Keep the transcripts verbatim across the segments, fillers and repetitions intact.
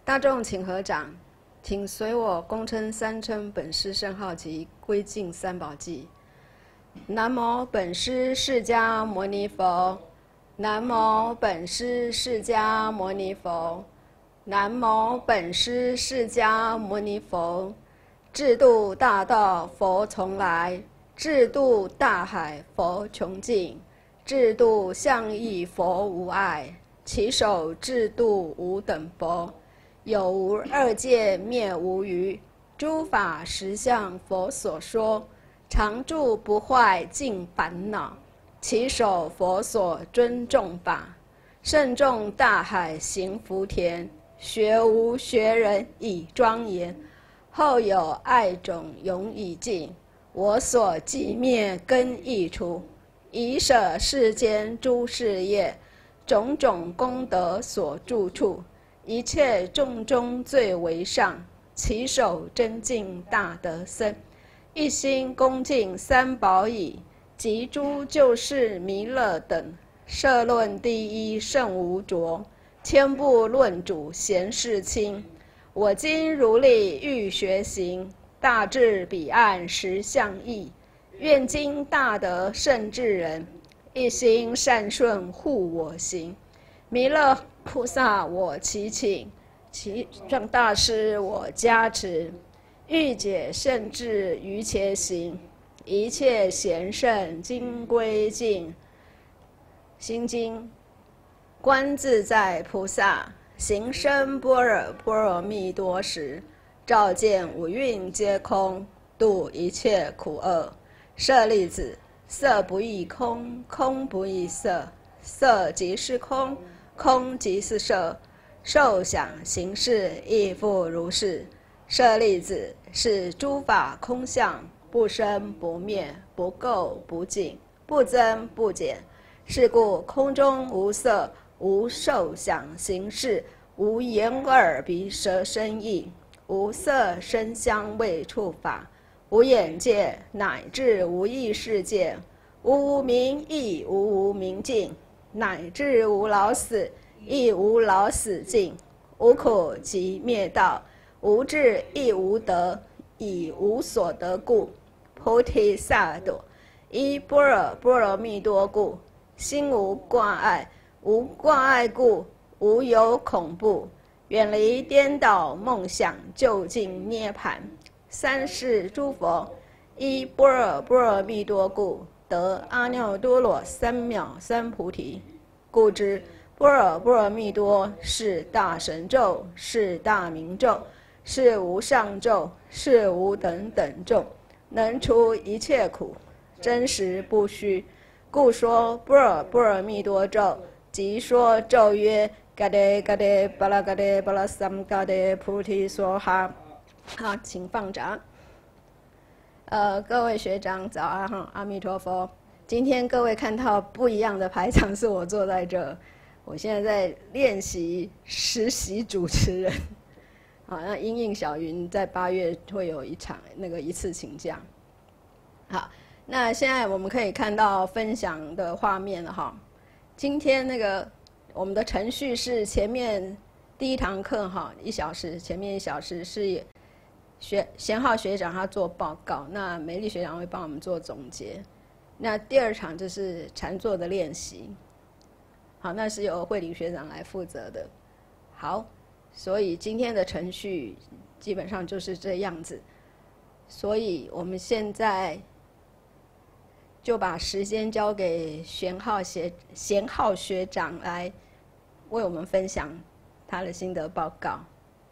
大众请合掌，请随我恭称三称本师圣号及归敬三宝偈。南无本师释迦牟尼佛，南无本师释迦牟尼佛，南无本师释迦牟尼佛。智度大道佛从来，智度大海佛穷尽，智度相异佛无碍，其手智度无等佛。有无二界灭无余，诸法实相佛所说，常住不坏尽烦恼，其手佛所尊重法。圣众大海行福田，学无学人以庄严。后有爱种永已尽，我所寂灭根亦除。以舍世间诸事业，种种功德所住处。一切众中最为上，其手真净大德身，一心恭敬三宝已，及诸救世弥勒等。摄论第一圣无着，千部论主贤士亲。我今如力欲学行，大智彼岸实相异。愿今大德圣智人，一心善顺护我行。弥勒菩萨我祈请，其上大师我加持，欲解圣智于且行，一切贤圣今归敬。心经，观自在菩萨行深般若波罗蜜多时，照见五蕴皆空，度一切苦厄。舍利子，色不异空，空不异色，色即是空，空即是色，受想行识亦复如是。舍利子，是诸法空相，不生不灭，不垢不净，不增不减。是故空中无色，无受想行识，无眼耳鼻舌身意，无色声香味触法，无眼界，乃至无意识界，无无明亦无无明尽，乃至无老死亦无老死尽，无苦即灭道，无智亦无得，以无所得故，菩提萨埵依般若波罗蜜多故，心无挂碍，无挂碍故，无有恐怖，远离颠倒梦想，究竟涅槃。三世诸佛依般若波罗蜜多故，得阿耨多罗三藐三菩提。故知般若波罗蜜多是大神咒，是大明咒，是无上咒，是无等等咒，能除一切苦，真实不虚。故说般若波罗蜜多咒，即说咒曰嘎đề嘎đề巴拉嘎đề巴拉三嘎đề菩提娑哈。好，请放掌。呃，各位学长早安哈，阿弥陀佛。今天各位看到不一样的排场，是我坐在这，我现在在练习实习主持人。好，那因应小云在八月会有一场那个一次请假。好。那现在我们可以看到分享的画面了哈。今天那个我们的程序是前面第一堂课哈，一小时，前面一小时是学贤浩学长他做报告，那美丽学长会帮我们做总结。那第二场就是禅坐的练习，好，那是由慧玲学长来负责的。好，所以今天的程序基本上就是这样子。所以我们现在就把时间交给贤浩学贤浩学长来为我们分享他的心得报告。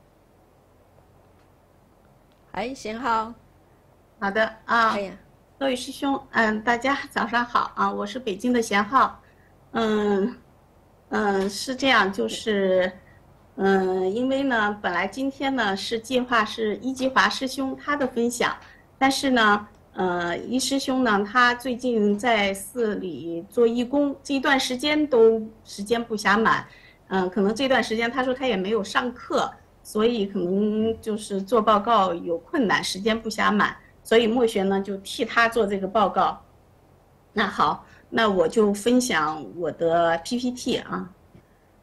哎，贤浩。 好的啊，哎呀，各位师兄，嗯，大家早上好啊，我是北京的贤浩。嗯嗯，是这样，就是嗯，因为呢，本来今天呢是计划是一吉华师兄他的分享，但是呢。呃，一师兄呢，他最近在寺里做义工，这一段时间都时间不暇满，嗯、呃，可能这段时间他说他也没有上课，所以可能就是做报告有困难，时间不暇满，所以墨学呢就替他做这个报告。那好，那我就分享我的 P P T 啊，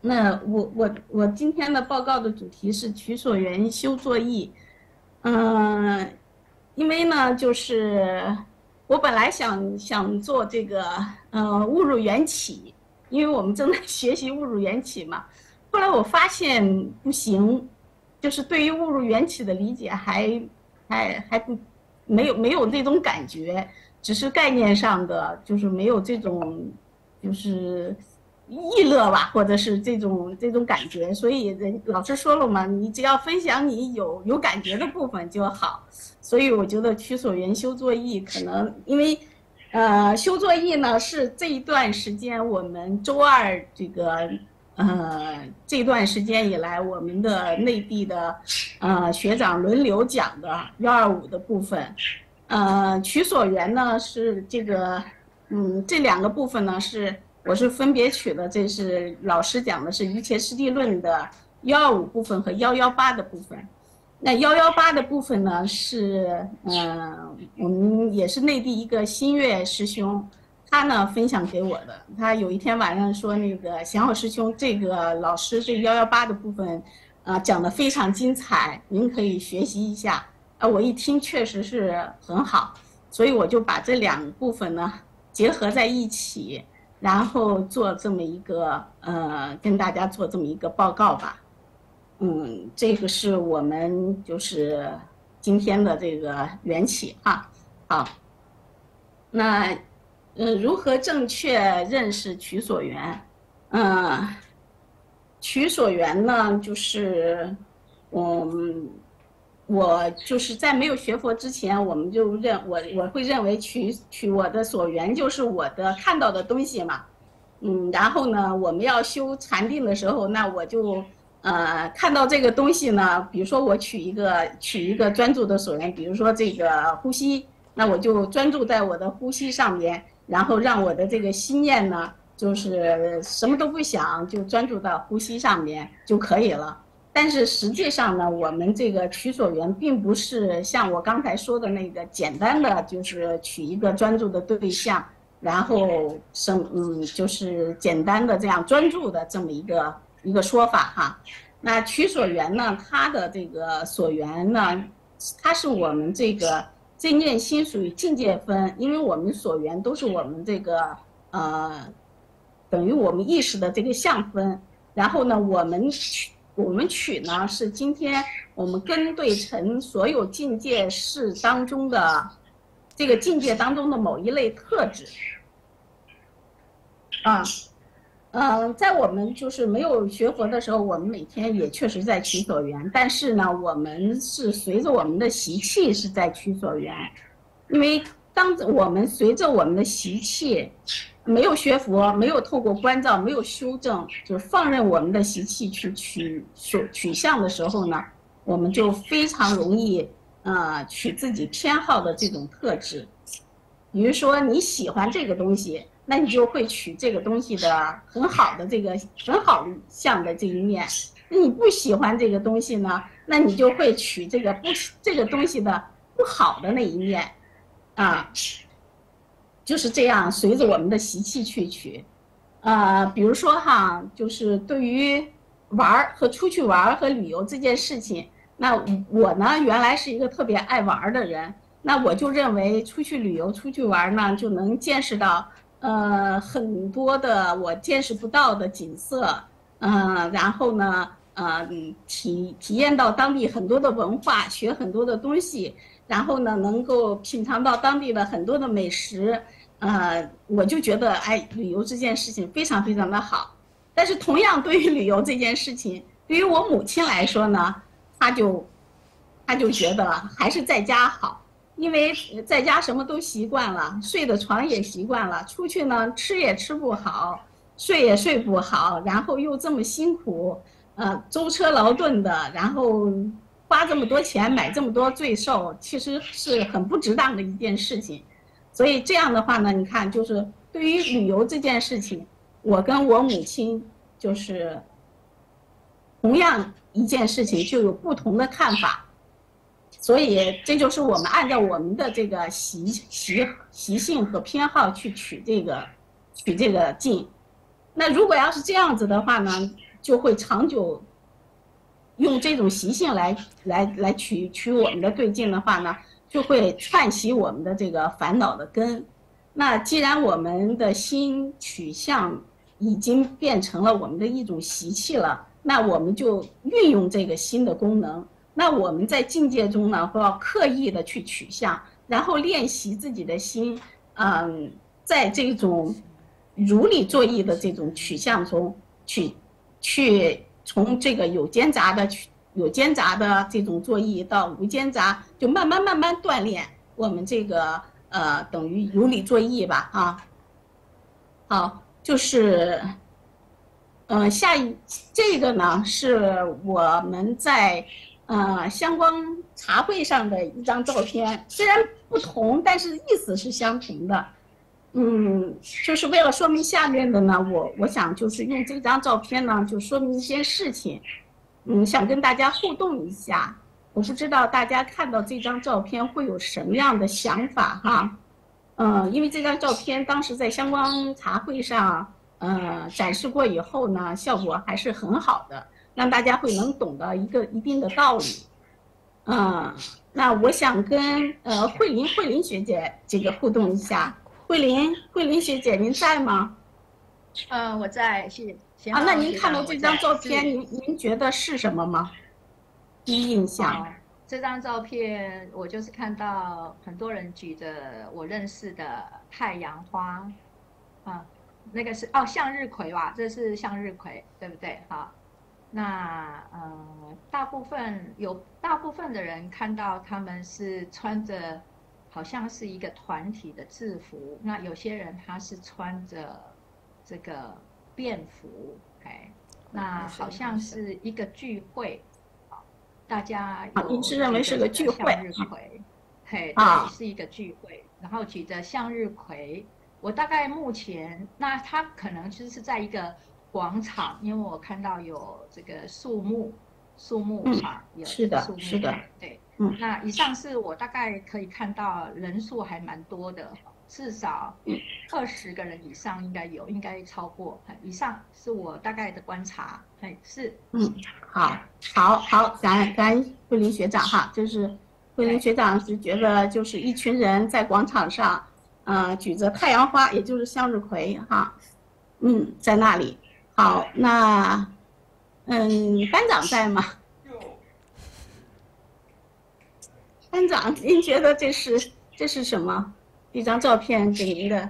那我我我今天的报告的主题是取所缘修作意。嗯，因为呢，就是我本来想想做这个，呃，误入缘起，因为我们正在学习误入缘起嘛。后来我发现不行，就是对于误入缘起的理解还还还不没有没有那种感觉，只是概念上的，就是没有这种就是意乐吧，或者是这种这种感觉。所以人老师说了嘛，你只要分享你有有感觉的部分就好。所以我觉得取所缘修作意，可能因为呃修作意呢是这一段时间我们周二这个呃这段时间以来我们的内地的呃学长轮流讲的幺二五的部分。呃取所缘呢是这个嗯这两个部分呢是我是分别取的，这是老师讲的是瑜伽师地论的幺二五部分和幺幺八的部分。那幺幺八的部分呢是呃我们也是内地一个新月师兄，他呢分享给我的。他有一天晚上说，那个贤浩师兄，这个老师这幺幺八的部分啊、呃、讲得非常精彩，您可以学习一下。啊，我一听确实是很好，所以我就把这两部分呢结合在一起，然后做这么一个呃跟大家做这么一个报告吧。嗯，这个是我们就是今天的这个缘起啊。好，那呃如何正确认识取所缘？嗯，取所缘呢，就是嗯。我就是在没有学佛之前，我们就认我我会认为取取我的所缘就是我的看到的东西嘛，嗯，然后呢，我们要修禅定的时候，那我就呃看到这个东西呢，比如说我取一个取一个专注的所缘，比如说这个呼吸，那我就专注在我的呼吸上面，然后让我的这个心念呢，就是什么都不想，就专注到呼吸上面就可以了。但是实际上呢，我们这个取所缘并不是像我刚才说的那个简单的，就是取一个专注的对象，然后生嗯，就是简单的这样专注的这么一个一个说法哈。那取所缘呢，它的这个所缘呢，它是我们这个这念心属于境界分，因为我们所缘都是我们这个呃，等于我们意识的这个相分，然后呢，我们取。我们取呢是今天我们跟对成所有境界事当中的这个境界当中的某一类特质啊，嗯，在我们就是没有学佛的时候，我们每天也确实在取所缘，但是呢，我们是随着我们的习气是在取所缘，因为当我们随着我们的习气。没有学佛，没有透过关照，没有修正，就是放任我们的习气去取所取向的时候呢，我们就非常容易呃取自己偏好的这种特质。比如说你喜欢这个东西，那你就会取这个东西的很好的这个很好向的这一面。那你不喜欢这个东西呢，那你就会取这个不这个东西的不好的那一面，啊。就是这样，随着我们的习气去取，呃，比如说哈，就是对于玩和出去玩和旅游这件事情，那我呢原来是一个特别爱玩的人，那我就认为出去旅游、出去玩呢，就能见识到呃很多的我见识不到的景色，嗯、呃，然后呢，呃，体体验到当地很多的文化，学很多的东西。然后呢，能够品尝到当地的很多的美食，呃，我就觉得，哎，旅游这件事情非常非常的好。但是同样，对于旅游这件事情，对于我母亲来说呢，她就，她就觉得还是在家好，因为在家什么都习惯了，睡的床也习惯了，出去呢吃也吃不好，睡也睡不好，然后又这么辛苦，呃，舟车劳顿的，然后。花这么多钱买这么多罪受，其实是很不值当的一件事情。所以这样的话呢，你看，就是对于旅游这件事情，我跟我母亲就是同样一件事情就有不同的看法。所以这就是我们按照我们的这个习习习性和偏好去取这个取这个境。那如果要是这样子的话呢？ 就会长久用这种习性来来来取取我们的对境的话呢，就会串习我们的这个烦恼的根。那既然我们的心取向已经变成了我们的一种习气了，那我们就运用这个心的功能。那我们在境界中呢，会要刻意的去取向，然后练习自己的心，嗯，在这种如理作意的这种取向中，去去从这个有间杂的有间杂的这种作意到无间杂，就慢慢慢慢锻炼我们这个呃等于如理作意吧啊。好，就是呃下一这个呢是我们在呃香光茶会上的一张照片，虽然不同，但是意思是相同的。嗯，就是为了说明下面的呢，我我想就是用这张照片呢，就说明一件事情。嗯，想跟大家互动一下。我不知道大家看到这张照片会有什么样的想法哈？嗯，因为这张照片当时在香光茶会上呃展示过以后呢，效果还是很好的，让大家会能懂得一个一定的道理。嗯，那我想跟呃慧琳慧琳学姐这个互动一下。慧琳慧琳学姐您在吗？ 呃，我在，谢谢。 啊，那您看到这张照片，您您觉得是什么吗？第一印象。 哦，这张照片我就是看到很多人举着我认识的太阳花，啊，那个是哦向日葵吧，这是向日葵，对不对？好，那呃大部分有大部分的人看到他们是穿着好像是一个团体的制服，那有些人他是穿着这个便服，哎，那好像是一个聚会，大家有您是认为是个聚会？ 向日葵，嘿，对，是一个聚会，然后举着向日葵。我大概目前，那他可能就是在一个广场，因为我看到有这个树木，树木啊，有是的， 树木， 是的， 对， 嗯， 那以上是我大概可以看到人数还蛮多的。至少二十个人以上应该有，应该超过。以上是我大概的观察。哎，是。 嗯，好，好，好，感恩感恩慧琳学长哈，就是慧琳学长是觉得就是一群人在广场上，呃，举着太阳花，也就是向日葵哈，嗯，在那里。好，那嗯，班长在吗？班长，您觉得这是这是什么？一张照片给您的。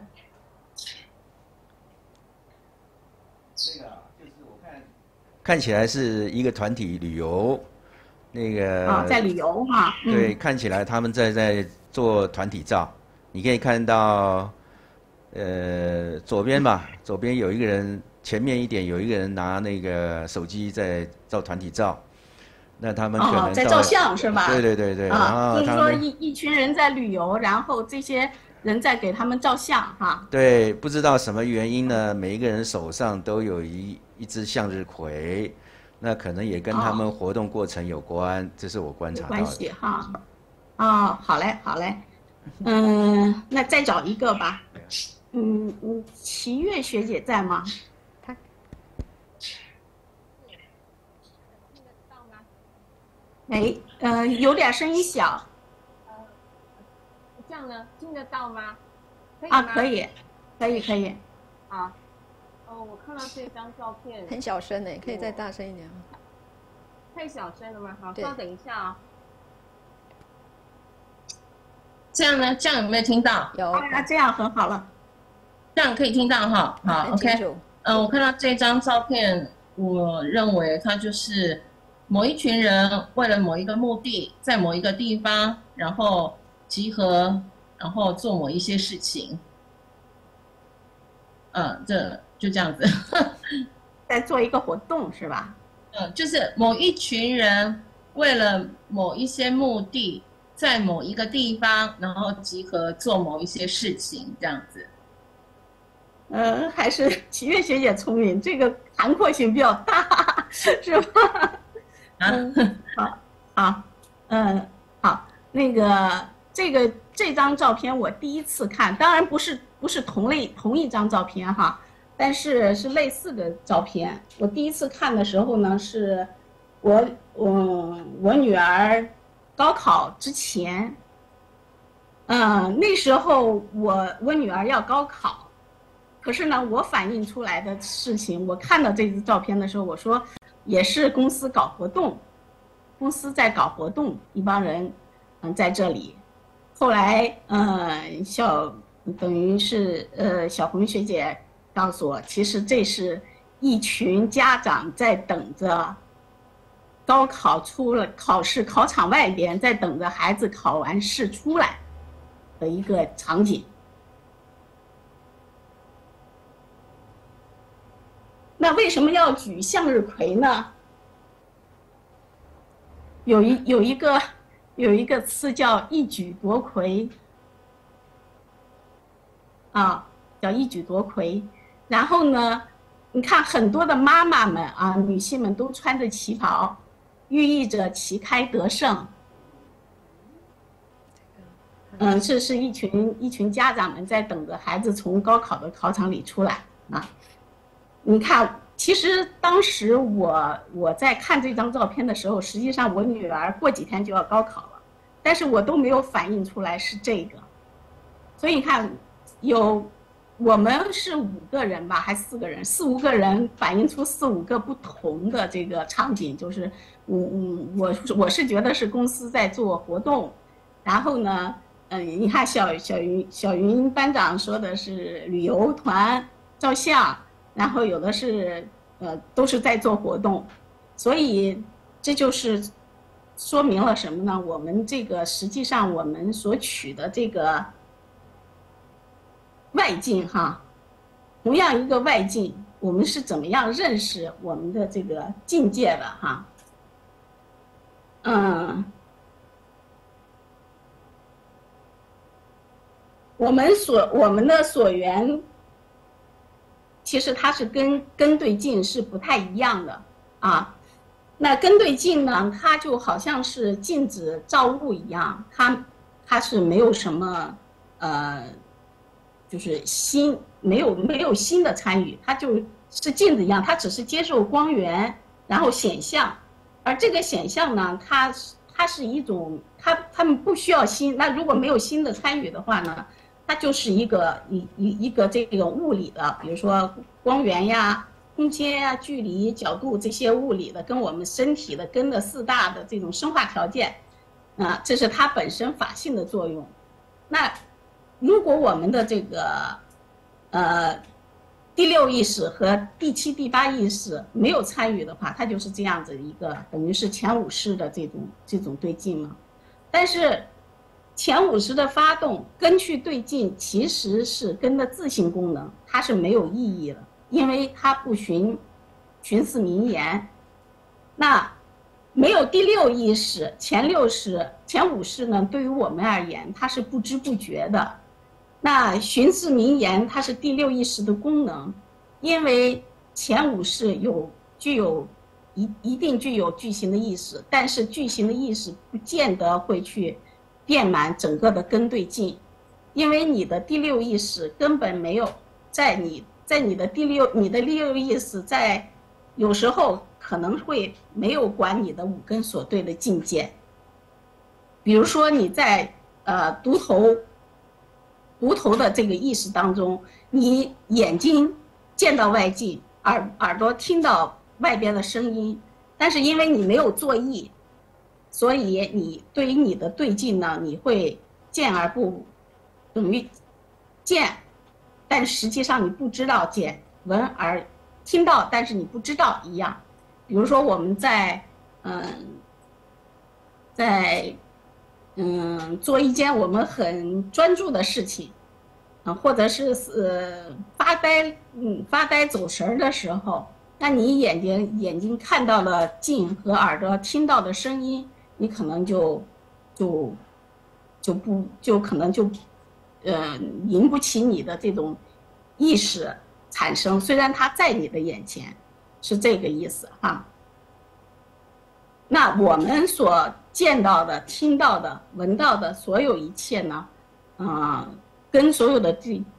这个就是我看，看起来是一个团体旅游，那个啊、哦，在旅游哈。 对， 嗯、 看起来他们在在做团体照。你可以看到，呃，左边吧，左边有一个人，前面一点有一个人拿那个手机在照团体照。那他们可能、 哦、在照相是吧？ 对对对对。 啊，就是说一一群人在旅游，然后这些人在给他们照相哈。 对，不知道什么原因呢？每一个人手上都有一一只向日葵，那可能也跟他们活动过程有关，哦、这是我观察到的。 有关系哈。哦，好嘞，好嘞。嗯，那再找一个吧。嗯嗯，齐月学姐在吗？哎，呃，有点声音小。 呃，这样呢，听得到吗？可以啊，可以，可以，可以。 啊，哦，我看到这张照片。 很小声呢，可以再大声一点吗？ 太小声了吗？好，稍等一下啊、哦。 这样呢？这样有没有听到？ 有。 那这样很好了。 这样可以听到哈。好 ，OK。嗯、呃，我看到这张照片，我认为它就是某一群人为了某一个目的，在某一个地方，然后集合，然后做某一些事情。嗯，这就这样子。 在做一个活动是吧？ 嗯，就是某一群人为了某一些目的，在某一个地方，然后集合做某一些事情，这样子。 呃，还是齐月学姐聪明，这个涵括性比较大，是吧？嗯，好，好，嗯，好，那个这个这张照片我第一次看，当然不是不是同类同一张照片哈， 但是是类似的照片。我第一次看的时候呢，是我我我女儿高考之前，嗯，那时候我我女儿要高考，可是呢，我反映出来的事情，我看到这张照片的时候，我说也是公司搞活动，公司在搞活动，一帮人嗯在这里。后来嗯小等于是呃小红学姐告诉我，其实这是一群家长在等着高考出了考试考场外边，在等着孩子考完试出来的一个场景。那为什么要举向日葵呢？有一有一个有一个词叫一举夺魁啊，叫一举夺魁。然后呢，你看很多的妈妈们啊，女性们都穿着旗袍，寓意着旗开得胜。嗯，这是一群一群家长们在等着孩子从高考的考场里出来啊。你看，其实当时我我在看这张照片的时候，实际上我女儿过几天就要高考了，但是我都没有反映出来是这个。所以你看，有我们是五个人吧，还四个人，四五个人反映出四五个不同的这个场景，就是我我我是觉得是公司在做活动，然后呢，嗯，你看小小云小云班长说的是旅游团照相。然后有的是，呃，都是在做活动，所以这就是说明了什么呢？我们这个实际上我们所取的这个外境哈，同样一个外境，我们是怎么样认识我们的这个境界的哈？嗯，我们所我们的所缘。其实它是跟根对境是不太一样的啊。那根对境呢，它就好像是镜子照物一样，它它是没有什么呃，就是心没有没有心的参与，它就是镜子一样，它只是接受光源，然后显像。而这个显像呢，它它是一种，它它们不需要心。那如果没有心的参与的话呢？它就是一个一一一个这个物理的，比如说光源呀、空间呀、距离、角度这些物理的，跟我们身体的跟的四大的这种生化条件，啊，这是它本身法性的作用。那如果我们的这个呃第六意识和第七、第八意识没有参与的话，它就是这样子一个等于是前五识的这种这种对境嘛。但是前五识的发动根去对境，其实是根的自性功能，它是没有意义的，因为它不循循似名言。那没有第六意识，前六识、前五识呢，对于我们而言，它是不知不觉的。那循似名言，它是第六意识的功能，因为前五识有具有一一定具有具形的意识，但是具形的意识不见得会去遍满整个的根对境，因为你的第六意识根本没有在你在你的第六你的第六意识在有时候可能会没有管你的五根所对的境界。比如说你在呃独头独头的这个意识当中，你眼睛见到外境，耳耳朵听到外边的声音，但是因为你没有作意。所以你对于你的对境呢，你会见而不等于见，但实际上你不知道见，闻而听到，但是你不知道一样。比如说我们在嗯在嗯做一件我们很专注的事情，啊，或者是呃发呆嗯发呆走神儿的时候，那你眼睛眼睛看到了境和耳朵听到的声音。你可能就，就，就不就可能就，呃，引不起你的这种意识产生。虽然它在你的眼前，是这个意思哈。那我们所见到的、听到的、闻到的所有一切呢，啊、呃，跟所有的对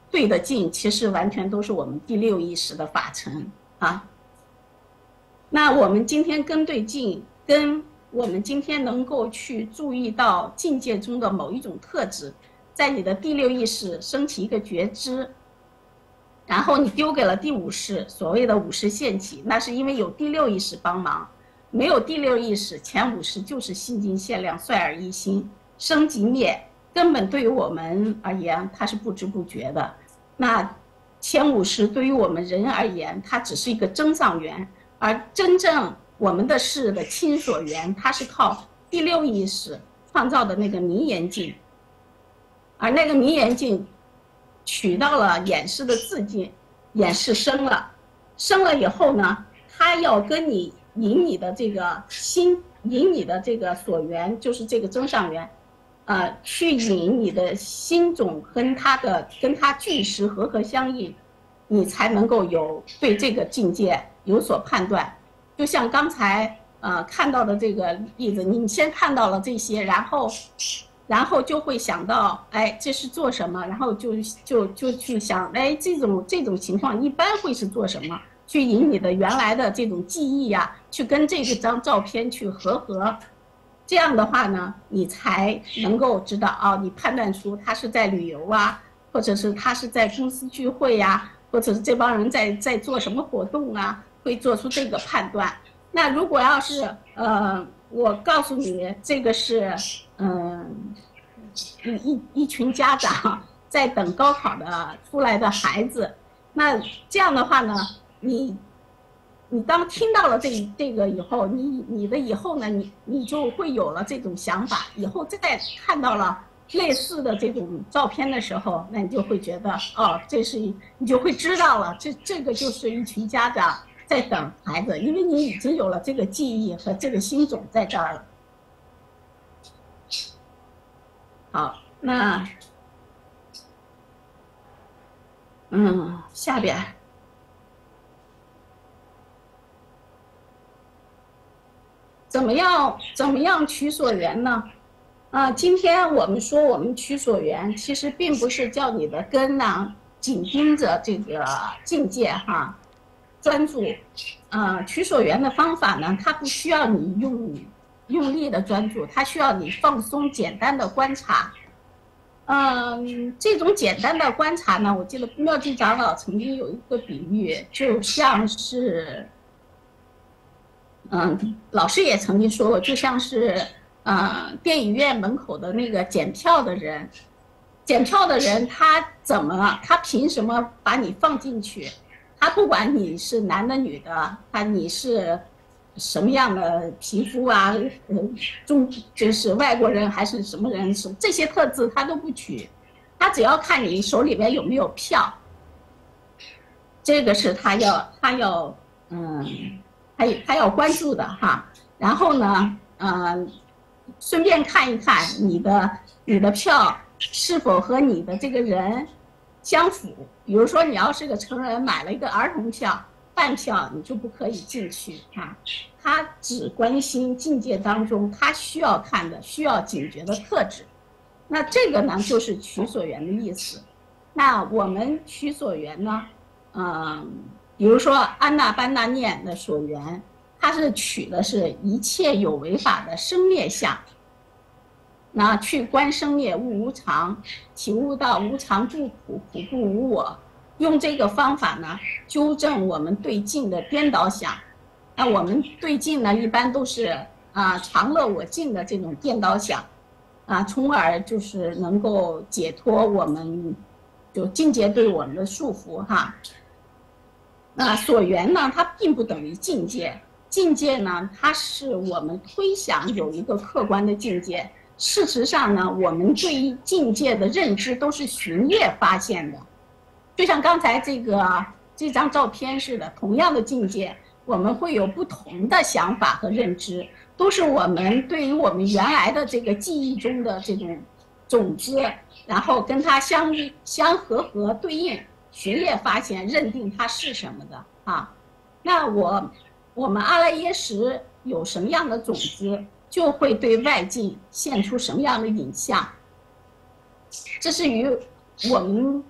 对的境，其实完全都是我们第六意识的法尘啊。那我们今天跟对境，跟我们今天能够去注意到境界中的某一种特质，在你的第六意识升起一个觉知，然后你丢给了第五识，所谓的五识现起，那是因为有第六意识帮忙。没有第六意识，前五识就是心尽限量，率尔一心，生即灭，根本对于我们而言，它是不知不觉的。那前五识对于我们人而言，它只是一个增上缘，而真正我们的事的亲所缘，它是靠第六意识创造的那个名言境，而那个名言境取到了演示的自境，演示生了，生了以后呢，它要跟你引你的这个心，引你的这个所缘，就是这个增上缘，呃，去引你的心种跟它的跟它具实和合相应，你才能够有对这个境界有所判断。就像刚才呃看到的这个例子，你先看到了这些，然后然后就会想到，哎，这是做什么？然后就就就去想，哎，这种这种情况一般会是做什么？去引你的原来的这种记忆呀、啊，去跟这个张照片去合合，这样的话呢，你才能够知道哦，你判断出他是在旅游啊，或者是他是在公司聚会呀、啊，或者是这帮人在在做什么活动啊，会做出这个判断。那如果要是呃，我告诉你这个是嗯、呃，一一群家长在等高考的出来的孩子，那这样的话呢？你，你当听到了这这个以后，你你的以后呢，你你就会有了这种想法。以后再看到了类似的这种照片的时候，那你就会觉得，哦，这是你就会知道了，这这个就是一群家长在等孩子，因为你已经有了这个记忆和这个心种在这儿了。好，那，嗯，下边。怎么样？怎么样取所缘呢？啊，今天我们说我们取所缘，其实并不是叫你的根呢紧盯着这个境界哈，专注。啊，取所缘的方法呢，它不需要你用用力的专注，它需要你放松、简单的观察。嗯，这种简单的观察呢，我记得妙智长老曾经有一个比喻，就像是。嗯，老师也曾经说过，就像是，呃，电影院门口的那个检票的人，检票的人他怎么，他凭什么把你放进去？他不管你是男的女的，他你是什么样的皮肤啊，呃，中就是外国人还是什么人，什这些特质他都不取，他只要看你手里边有没有票，这个是他要他要嗯。他他要关注的哈，然后呢，呃，顺便看一看你的你的票是否和你的这个人相符。比如说，你要是个成人买了一个儿童票，半票你就不可以进去啊。他只关心境界当中他需要看的、需要警觉的特质。那这个呢，就是取所缘的意思。那我们取所缘呢，嗯。比如说安那般那念的所缘，它是取的是一切有为法的生灭相，那去观生灭物无常，体悟到无常不苦，苦不无我，用这个方法呢，纠正我们对境的颠倒想。那我们对境呢，一般都是啊常乐我净的这种颠倒想，啊，从而就是能够解脱我们就境界对我们的束缚哈。那所缘呢，它并不等于境界，境界呢，它是我们推想有一个客观的境界。事实上呢，我们对于境界的认知都是巡业发现的，就像刚才这个这张照片似的，同样的境界，我们会有不同的想法和认知，都是我们对于我们原来的这个记忆中的这种种子，然后跟它相相合合对应。巡业发现认定它是什么的啊？那我我们阿赖耶识有什么样的种子，就会对外境现出什么样的影像。这是与我们阿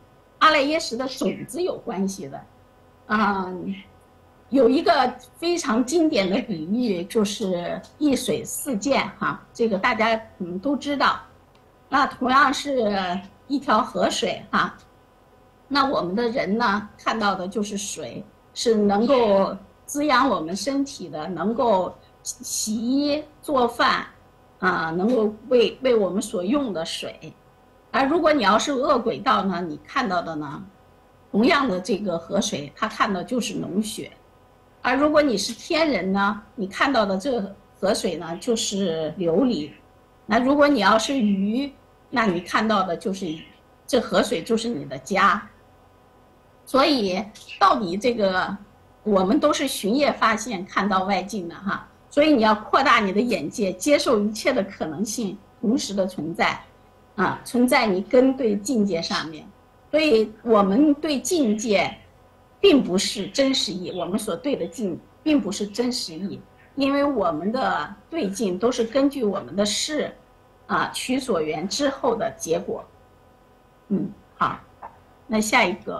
阿赖耶识的种子有关系的。啊、嗯，有一个非常经典的比喻，就是一水四溅哈，这个大家嗯都知道。那同样是一条河水哈，那我们的人呢看到的就是水，是能够滋养我们身体的，能够洗衣做饭啊、呃，能够为为我们所用的水。而如果你要是恶鬼道呢，你看到的呢，同样的这个河水，他看到就是脓血；而如果你是天人呢，你看到的这个河水呢就是琉璃。那如果你要是鱼，那你看到的就是这河水就是你的家。所以到底这个我们都是循业发现看到外境的哈，所以你要扩大你的眼界，接受一切的可能性同时的存在啊，存在你根对境界上面。所以我们对境界并不是真实义，我们所对的境并不是真实义，因为我们的对境都是根据我们的事啊取所缘之后的结果。嗯，好，那下一个，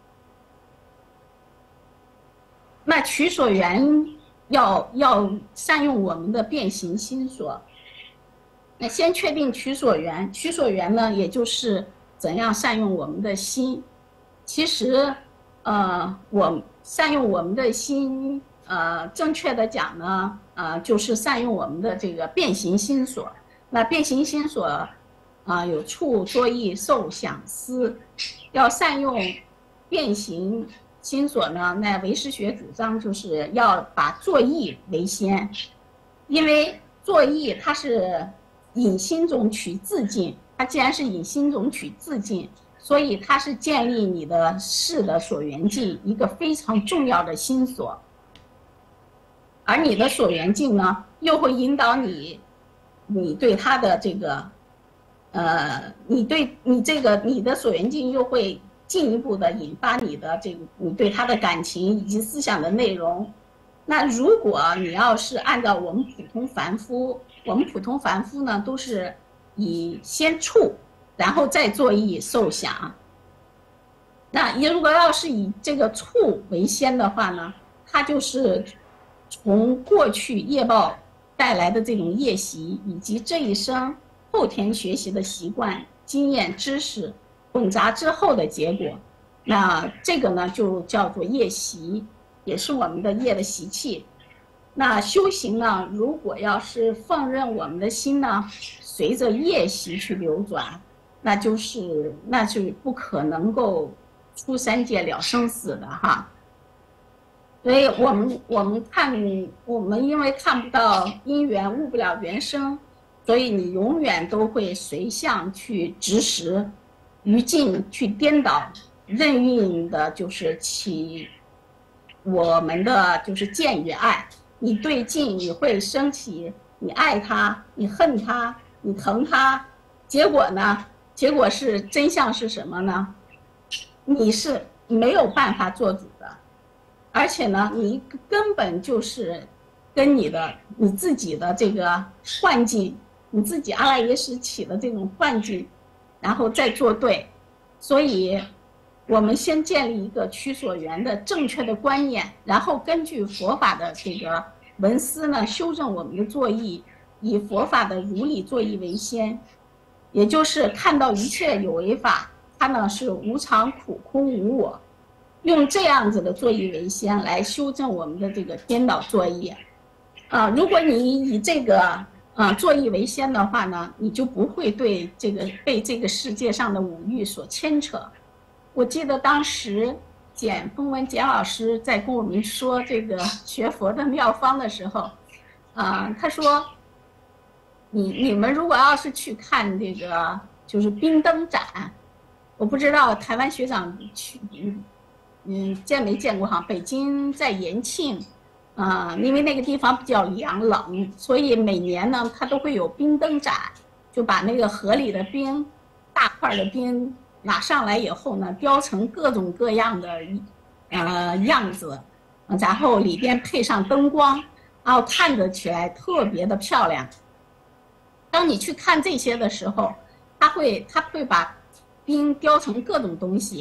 那取所缘要要善用我们的变形心所。那先确定取所缘，取所缘呢，也就是怎样善用我们的心。其实，呃，我善用我们的心，呃，正确的讲呢，呃，就是善用我们的这个变形心所。那变形心所，啊、呃，有触、作意、受、想、思，要善用变形心所呢，那唯识学主张就是要把作意为先，因为作意它是引心中取自尽，它既然是引心中取自尽，所以它是建立你的事的所缘境一个非常重要的心所，而你的所缘境呢，又会引导你，你对它的这个，呃，你对你这个你的所缘境又会进一步的引发你的这个你对它的感情以及思想的内容。那如果你要是按照我们普通凡夫，我们普通凡夫呢，都是以先触，然后再作意受想。那你如果要是以这个触为先的话呢，它就是从过去业报带来的这种业习，以及这一生后天学习的习惯、经验、知识混杂之后的结果。那这个呢，就叫做业习，也是我们的业的习气。那修行呢，如果要是放任我们的心呢，随着业习去流转，那就是那是不可能够出三界了生死的哈。所以我们我们看我们因为看不到因缘，悟不了缘生，所以你永远都会随相去执实，于境去颠倒，任运的就是起我们的就是见与爱。你对境你会升起，你爱他，你恨他，你疼他，结果呢？结果是真相是什么呢？你是没有办法做主的，而且呢，你根本就是跟你的你自己的这个幻境，你自己阿赖耶识起的这种幻境，然后再作对。所以我们先建立一个取所缘的正确的观念，然后根据佛法的这个文思呢，修正我们的作意，以佛法的如理作意为先，也就是看到一切有为法，它呢是无常、苦、空、无我，用这样子的作意为先来修正我们的这个颠倒作意。啊、呃，如果你以这个啊、呃、作意为先的话呢，你就不会对这个被这个世界上的五欲所牵扯。我记得当时简风文简老师在跟我们说这个学佛的妙方的时候，啊、呃，他说，你你们如果要是去看这个就是冰灯展，我不知道台湾学长去嗯嗯见没见过哈？北京在延庆，啊、呃，因为那个地方比较凉冷，所以每年呢它都会有冰灯展，就把那个河里的冰，大块的冰拿上来以后呢，雕成各种各样的呃样子，然后里边配上灯光，然后看着起来特别的漂亮。当你去看这些的时候，它会它会把冰雕成各种东西，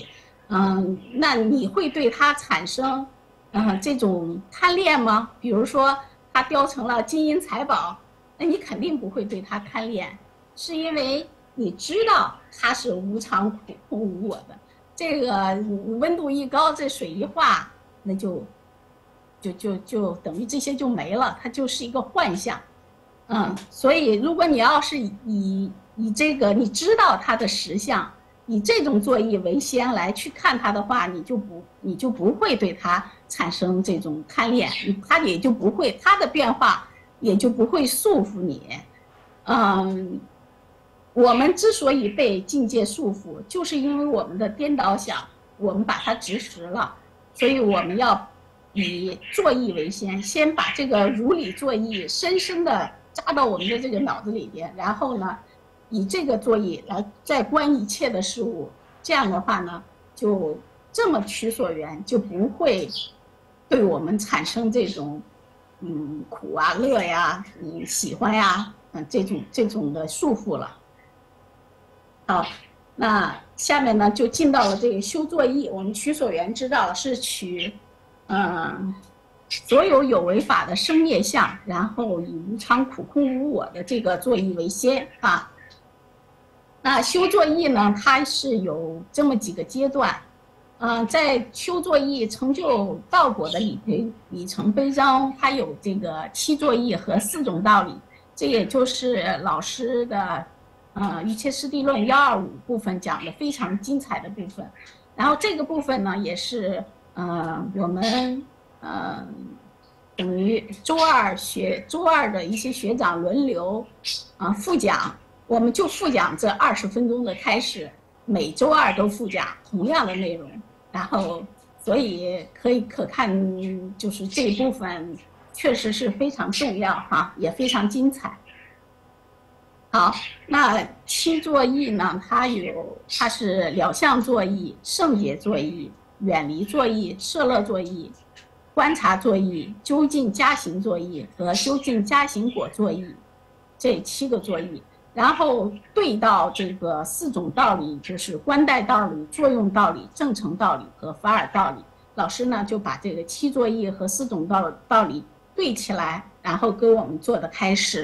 嗯，那你会对它产生嗯这种贪恋吗？比如说它雕成了金银财宝，那你肯定不会对它贪恋，是因为你知道它是无常苦空无我的。这个温度一高，这水一化，那就就就就等于这些就没了，它就是一个幻象。嗯，所以如果你要是以以这个你知道它的实相，以这种作意为先来去看它的话，你就不你就不会对它产生这种贪恋，它也就不会它的变化也就不会束缚你。嗯，我们之所以被境界束缚，就是因为我们的颠倒想，我们把它执实了，所以我们要以作意为先，先把这个如理作意深深的扎到我们的这个脑子里边，然后呢，以这个作意来再观一切的事物，这样的话呢，就这么取所缘，就不会对我们产生这种嗯苦啊、乐呀、嗯喜欢呀、嗯这种这种的束缚了。好，那下面呢就进到了这个修作意。我们取所缘知道是取，嗯，所有有为法的生灭相，然后以无常苦空无我的这个作意为先啊。那修作意呢，它是有这么几个阶段，嗯，在修作意成就道果的里里里程碑章，它有这个七作意和四种道理，这也就是老师的。呃，一切师地论幺二五部分讲的非常精彩的部分，然后这个部分呢，也是呃我们呃等于周二学周二的一些学长轮流啊、呃、复讲，我们就复讲这二十分钟的开始，每周二都复讲同样的内容，然后所以可以可看就是这一部分确实是非常重要哈，也非常精彩。好，那七作意呢？它有，它是了相作意、圣解作意、远离作意、摄乐作意、观察作意、究竟加行作意和究竟加行果作意，这七个作意。然后对到这个四种道理，就是观待道理、作用道理、正成道理和法尔道理。老师呢就把这个七作意和四种道道理对起来，然后给我们做的开示。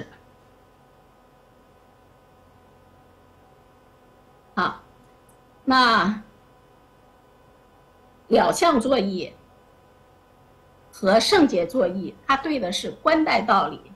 好，那了相作意和圣解作意，它对的是观待道理。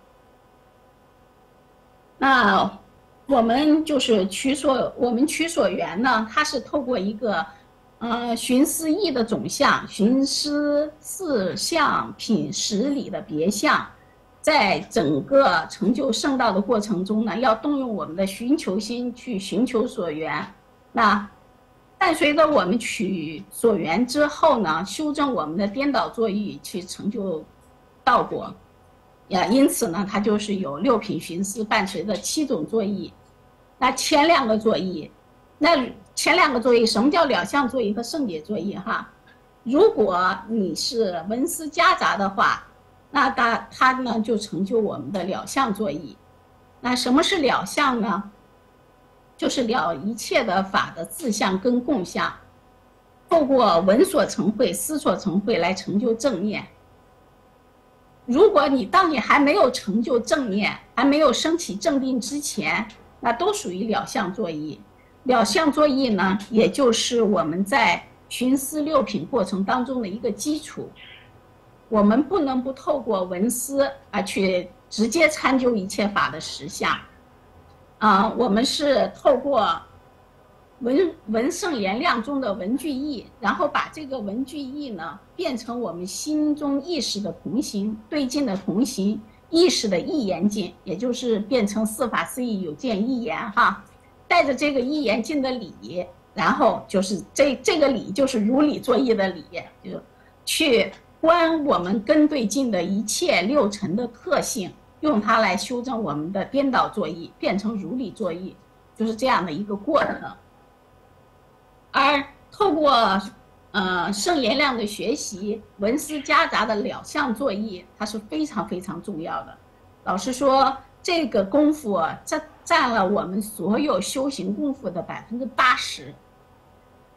那我们就是取所，我们取所缘呢，它是透过一个呃寻思义的总相，寻思四相品十理的别相。在整个成就圣道的过程中呢，要动用我们的寻求心去寻求所缘。那伴随着我们取所缘之后呢，修正我们的颠倒作意，去成就道果。呀，因此呢，它就是有六品寻思伴随着七种作意。那前两个作意，那前两个作意，什么叫了相作意和圣解作意？哈，如果你是文思夹杂的话。那它它呢就成就我们的了相作意。那什么是了相呢？就是了一切的法的自相跟共相，透过闻所成慧、思所成慧来成就正念。如果你当你还没有成就正念，还没有升起正定之前，那都属于了相作意。了相作意呢，也就是我们在寻思六品过程当中的一个基础。我们不能不透过闻思而去直接参究一切法的实相，啊、呃，我们是透过闻闻圣言量中的闻句义，然后把这个闻句义呢变成我们心中意识的同行，对境的同行，意识的一言境，也就是变成四法四义有见一言哈，带着这个一言境的理，然后就是这这个理就是如理作意的理，就去。观我们根对境的一切六尘的特性，用它来修正我们的颠倒作意，变成如理作意，就是这样的一个过程。而透过呃圣言量的学习，闻思夹杂的了相作意，它是非常非常重要的。老实说，这个功夫啊，占占了我们所有修行功夫的百分之八十。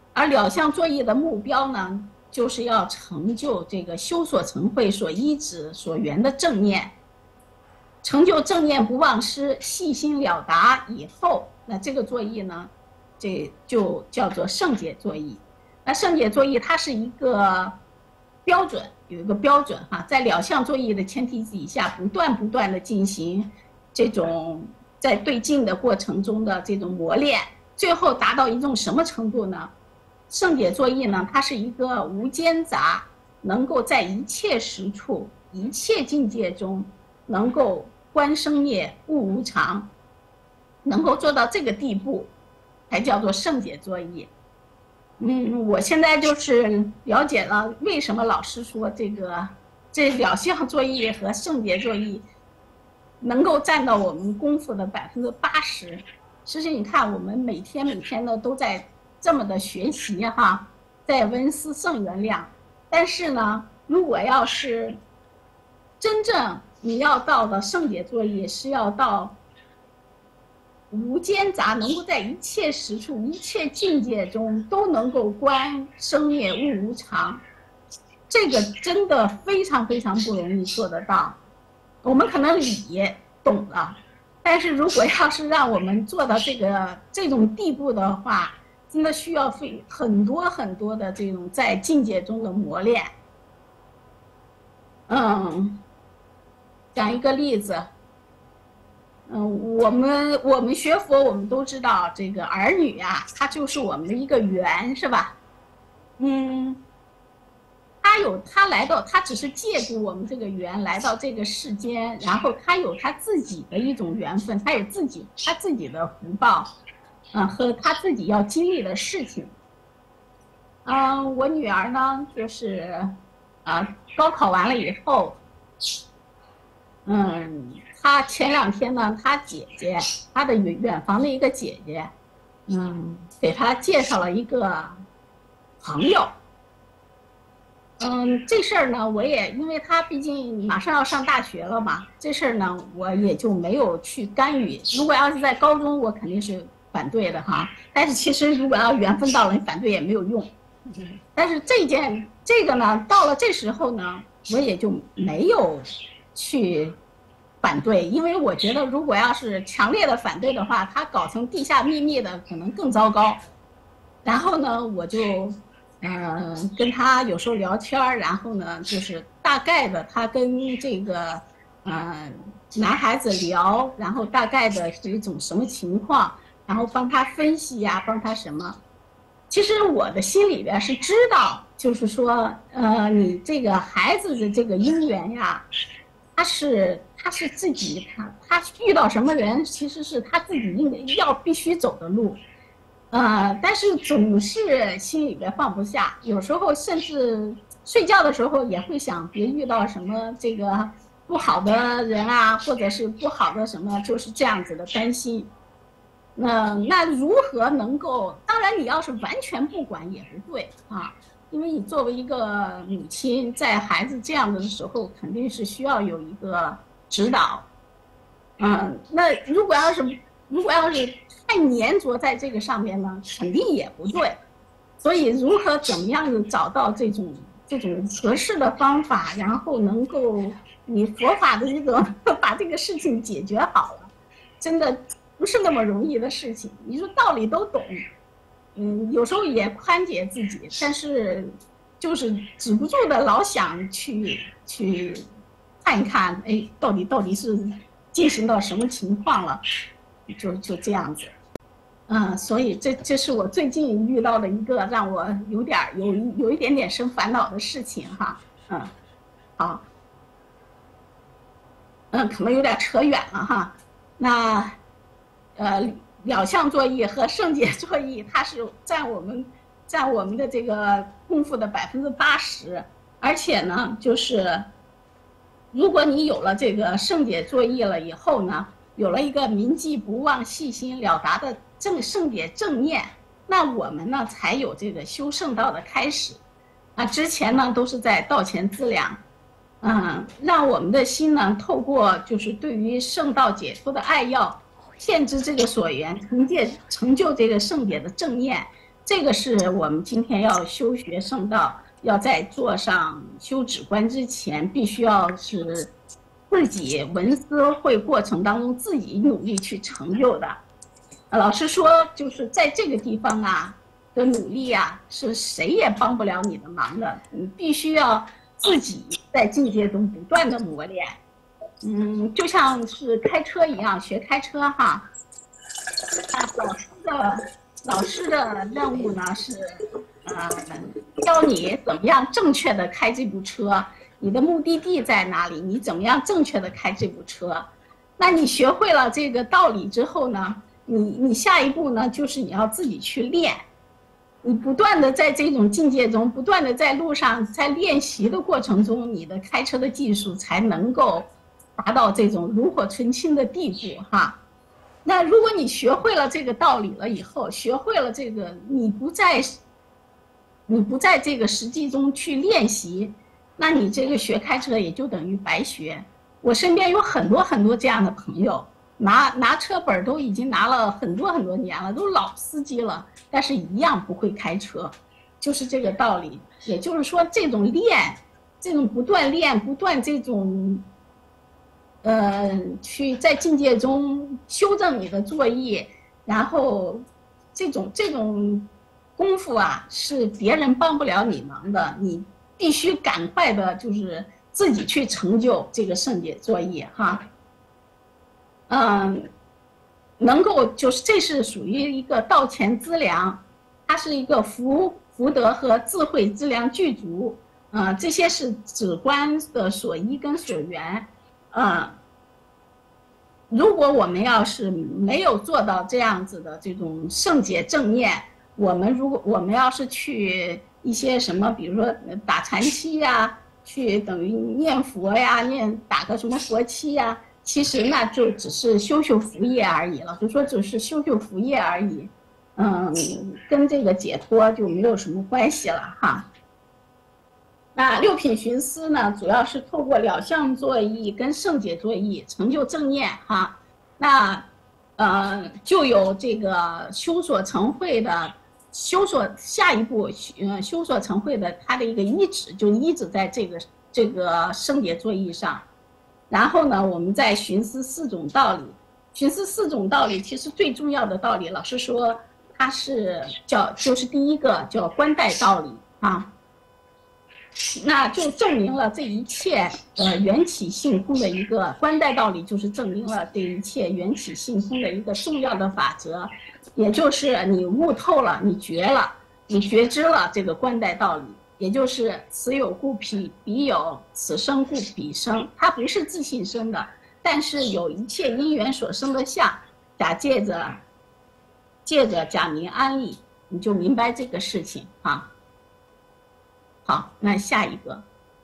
而了相作意的目标呢，就是要成就这个修所成慧所依止所缘的正念，成就正念不忘失，细心了达以后，那这个作意呢，这就叫做圣解作意。那圣解作意它是一个标准，有一个标准哈，在了相作意的前提底下，不断不断的进行这种在对境的过程中的这种磨练，最后达到一种什么程度呢？圣解作意呢，它是一个无间杂，能够在一切时处、一切境界中，能够观生灭、悟无常，能够做到这个地步，才叫做圣解作意。嗯，我现在就是了解了为什么老师说这个这了相作意和圣解作意能够占到我们功夫的百分之八十。其实你看，我们每天每天的都在这么的学习哈，在闻思圣原谅。但是呢，如果要是真正你要到的圣解作意，是要到无间杂，能够在一切时处、一切境界中都能够观生灭悟无常，这个真的非常非常不容易做得到。我们可能理懂了，但是如果要是让我们做到这个这种地步的话，真的需要费很多很多的这种在境界中的磨练。嗯，讲一个例子。嗯，我们我们学佛，我们都知道这个儿女啊，他就是我们的一个缘，是吧？嗯，他有他来到，他只是借助我们这个缘来到这个世间，然后他有他自己的一种缘分，他有自己他自己的福报，嗯，和他自己要经历的事情。嗯，我女儿呢，就是啊，高考完了以后，嗯。他前两天呢，他姐姐，他的远远房的一个姐姐，嗯，给他介绍了一个朋友。嗯，这事儿呢，我也因为他毕竟马上要上大学了嘛，这事儿呢，我也就没有去干预。如果要是在高中，我肯定是反对的哈。但是其实如果要缘分到了，你反对也没有用。但是这件这个呢，到了这时候呢，我也就没有去反对，因为我觉得如果要是强烈的反对的话，他搞成地下秘密的可能更糟糕。然后呢，我就呃跟他有时候聊天，然后呢就是大概的他跟这个呃男孩子聊，然后大概的是一种什么情况，然后帮他分析呀，帮他什么。其实我的心里边是知道，就是说呃你这个孩子的这个姻缘呀，他是他是自己他他遇到什么人，其实是他自己应该要必须走的路，呃，但是总是心里边放不下，有时候甚至睡觉的时候也会想别遇到什么这个不好的人啊，或者是不好的什么，就是这样子的担心。那那如何能够？当然，你要是完全不管也不对啊。因为你作为一个母亲，在孩子这样的时候，肯定是需要有一个指导。嗯，那如果要是如果要是太粘着在这个上面呢，肯定也不对。所以，如何怎么样的找到这种这种合适的方法，然后能够以佛法的这种把这个事情解决好了，真的不是那么容易的事情。你说道理都懂。嗯，有时候也宽解自己，但是就是止不住的老想去去看一看，哎，到底到底是进行到什么情况了，就就这样子。嗯，所以这这是我最近遇到的一个让我有点有有一点点生烦恼的事情哈。嗯，好，嗯，可能有点扯远了哈。那呃。了相作意和圣解作意，它是占我们占我们的这个功夫的百分之八十，而且呢，就是如果你有了这个圣解作意了以后呢，有了一个铭记不忘、细心了达的正圣解正念，那我们呢才有这个修圣道的开始。啊，之前呢都是在道前资粮，嗯，让我们的心呢透过就是对于圣道解脱的爱要。限制这个所缘，成就成就这个圣解的正念， 这个是我们今天要修学圣道，要在做上修止观之前，必须要是自己闻思会过程当中自己努力去成就的。老师说，就是在这个地方啊的努力啊，是谁也帮不了你的忙的，你必须要自己在境界中不断的磨练。嗯，就像是开车一样，学开车哈。那老师的老师的任务呢是，呃，教你怎么样正确的开这部车，你的目的地在哪里，你怎么样正确的开这部车。那你学会了这个道理之后呢，你你下一步呢就是你要自己去练，你不断的在这种境界中，不断的在路上在练习的过程中，你的开车的技术才能够达到这种炉火纯青的地步哈。那如果你学会了这个道理了以后，学会了这个，你不在，你不在这个实际中去练习，那你这个学开车也就等于白学。我身边有很多很多这样的朋友，拿拿车本都已经拿了很多很多年了，都老司机了，但是一样不会开车，就是这个道理。也就是说，这种练，这种不断练，不断这种。呃，去在境界中修正你的作意，然后这种这种功夫啊，是别人帮不了你忙的，你必须赶快的，就是自己去成就这个圣解作意哈。嗯，能够就是这是属于一个道前资粮，它是一个福福德和智慧资粮具足，啊、呃，这些是止观的所依跟所缘。嗯，如果我们要是没有做到这样子的这种圣解正念，我们如果我们要是去一些什么，比如说打禅期呀，去等于念佛呀，念打个什么佛期呀，其实那就只是修修福业而已了，就说只是修修福业而已，嗯，跟这个解脱就没有什么关系了哈。那六品寻思呢，主要是透过了相作意跟圣解作意成就正念哈。那呃就有这个修所成慧的修所下一步呃修所成慧的它的一个依止，就依止在这个这个圣解作意上。然后呢，我们再寻思四种道理，寻思四种道理，其实最重要的道理，老师说它是叫就是第一个叫观待道理啊。那就证明了这一切呃缘起性空的一个观待道理，就是证明了这一切缘起性空的一个重要的法则，也就是你悟透了，你觉了，你觉知了这个观待道理，也就是此有故彼彼有，此生故彼生，它不是自性生的，但是有一切因缘所生的相，假借着借着假名安立，你就明白这个事情啊。好，那下一个，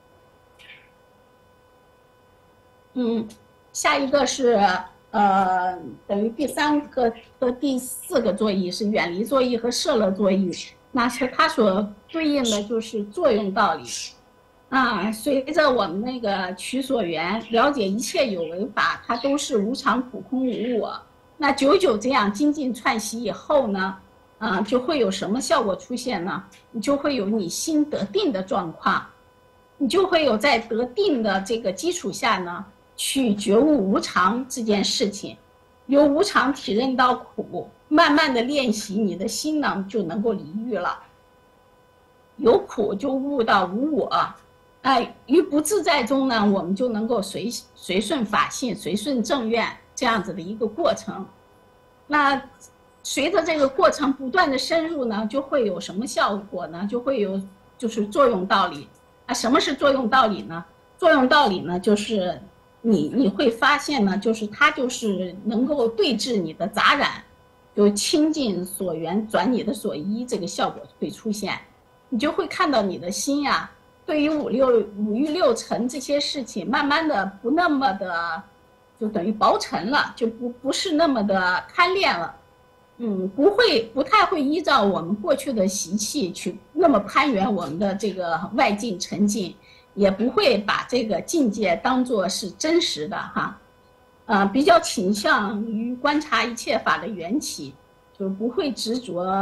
嗯，下一个是呃，等于第三个和第四个作意是远离作意和摄乐作意，那是它所对应的就是作用道理啊。随着我们那个取所缘，了解一切有为法，它都是无常、苦、空、无我。那久久这样精进串习以后呢？啊，就会有什么效果出现呢？你就会有你心得定的状况，你就会有在得定的这个基础下呢，去觉悟无常这件事情，由无常体认到苦，慢慢的练习，你的心呢就能够离欲了。由苦就悟到无我，哎，于不自在中呢，我们就能够随随顺法性，随顺正愿这样子的一个过程。那随着这个过程不断的深入呢，就会有什么效果呢？就会有就是作用道理啊。什么是作用道理呢？作用道理呢，就是你你会发现呢，就是它就是能够对治你的杂染，就清净所缘转你的所依，这个效果会出现。你就会看到你的心呀、啊，对于五六五欲六尘这些事情，慢慢的不那么的，就等于薄尘了，就不不是那么的贪恋了。嗯，不会，不太会依照我们过去的习气去那么攀缘我们的这个外境沉静，也不会把这个境界当作是真实的哈，呃，比较倾向于观察一切法的缘起，就不会执着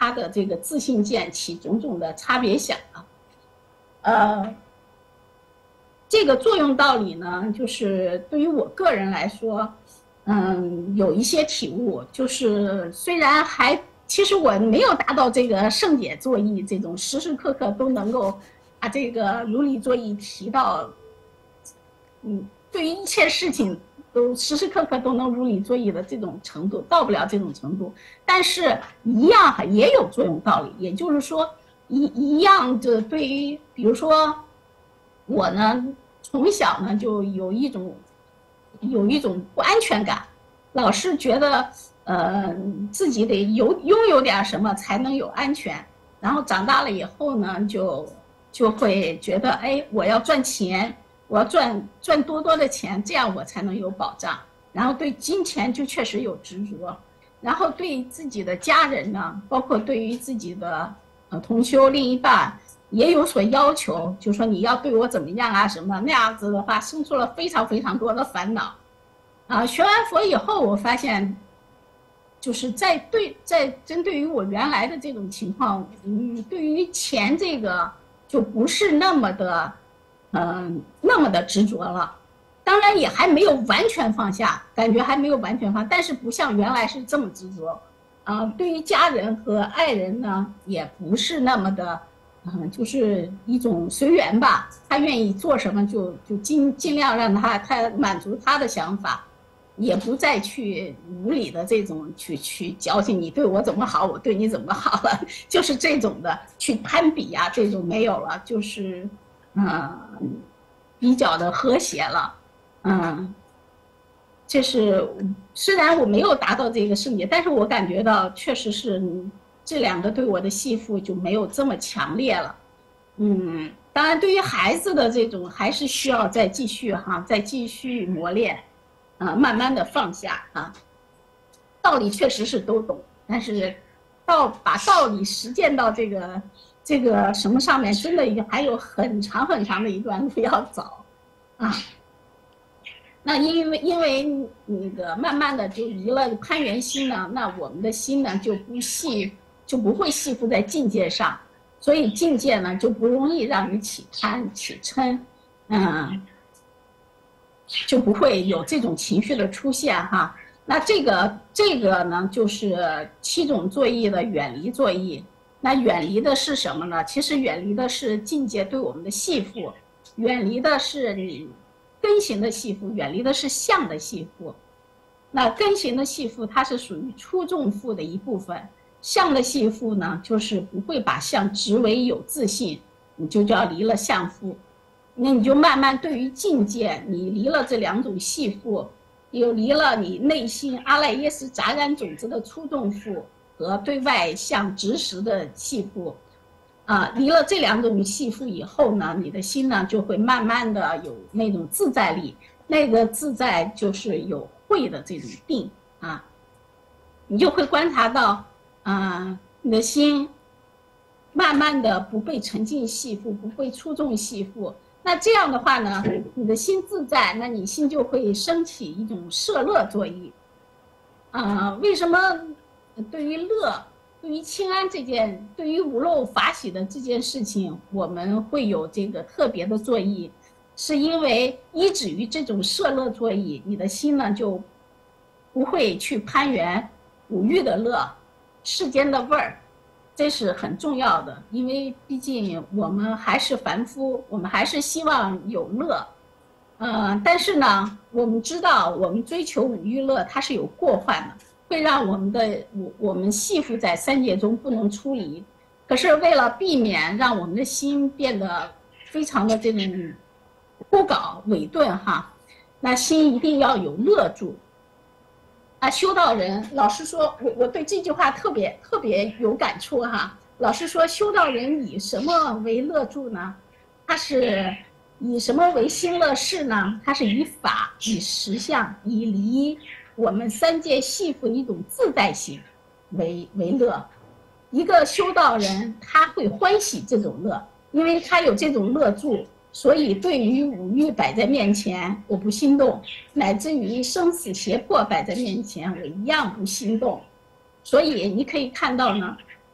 他的这个自信见起种种的差别想啊。呃，这个作用道理呢，就是对于我个人来说，嗯，有一些体悟，就是虽然还其实我没有达到这个圣解作意这种时时刻刻都能够把这个如理作意提到，嗯，对于一切事情都时时刻刻都能如理作意的这种程度，到不了这种程度，但是一样也有作用道理，也就是说一一样的对于，比如说我呢，从小呢就有一种有一种不安全感，老是觉得呃自己得有拥有点什么才能有安全，然后长大了以后呢，就就会觉得哎，我要赚钱。我要赚赚多多的钱，这样我才能有保障。然后对金钱就确实有执着，然后对自己的家人呢，包括对于自己的呃同修另一半也有所要求，就说你要对我怎么样啊什么那样子的话，生出了非常非常多的烦恼。啊，学完佛以后，我发现，就是在对在针对于我原来的这种情况，嗯，对于钱这个就不是那么的。嗯，那么的执着了，当然也还没有完全放下，感觉还没有完全放，但是不像原来是这么执着，啊、呃，对于家人和爱人呢，也不是那么的，嗯，就是一种随缘吧，他愿意做什么就就尽尽量让他他满足他的想法，也不再去无理的这种去去矫情，你对我怎么好，我对你怎么好了，就是这种的去攀比呀、啊，这种没有了，就是。嗯，比较的和谐了，嗯，这是虽然我没有达到这个圣洁，但是我感觉到确实是这两个对我的系缚就没有这么强烈了，嗯，当然对于孩子的这种还是需要再继续哈，再继续磨练，啊，慢慢的放下啊，道理确实是都懂，但是到把道理实践到这个。这个什么上面真的还有很长很长的一段路要走，啊，那因为因为那个慢慢的就离了攀缘心呢，那我们的心呢就不系就不会系缚在境界上，所以境界呢就不容易让你起贪起嗔，嗯，就不会有这种情绪的出现哈。那这个这个呢就是七种作意的远离作意。那远离的是什么呢？其实远离的是境界对我们的系缚，远离的是你根行的系缚，远离的是相的系缚。那根行的系缚它是属于初众缚的一部分，相的系缚呢，就是不会把相执为有自信，你就叫离了相缚。那你就慢慢对于境界，你离了这两种系缚，又离了你内心阿赖耶识杂染种子的初众缚。和对外向执实的系缚，啊，离了这两种系缚以后呢，你的心呢就会慢慢的有那种自在力，那个自在就是有慧的这种定啊，你就会观察到，啊，你的心慢慢的不被沉浸系缚，不被出众系缚，那这样的话呢，你的心自在，那你心就会升起一种摄乐作意，啊，为什么？对于乐，对于清安这件，对于无漏法喜的这件事情，我们会有这个特别的作意，是因为依止于这种摄乐作意，你的心呢就不会去攀缘五欲的乐、世间的味儿，这是很重要的。因为毕竟我们还是凡夫，我们还是希望有乐，呃，但是呢，我们知道我们追求五欲乐，它是有过患的。会让我们的我我们系缚在三界中不能出离，可是为了避免让我们的心变得非常的这种枯槁萎顿哈，那心一定要有乐住。啊，修道人老师说，我我对这句话特别特别有感触哈。老师说，修道人以什么为乐住呢？他是以什么为心乐事呢？他是以法、以实相、以离。我们三界系缚一种自在性为为乐，一个修道人他会欢喜这种乐，因为他有这种乐住，所以对于五欲摆在面前我不心动，乃至于生死胁迫摆在面前我一样不心动。所以你可以看到呢，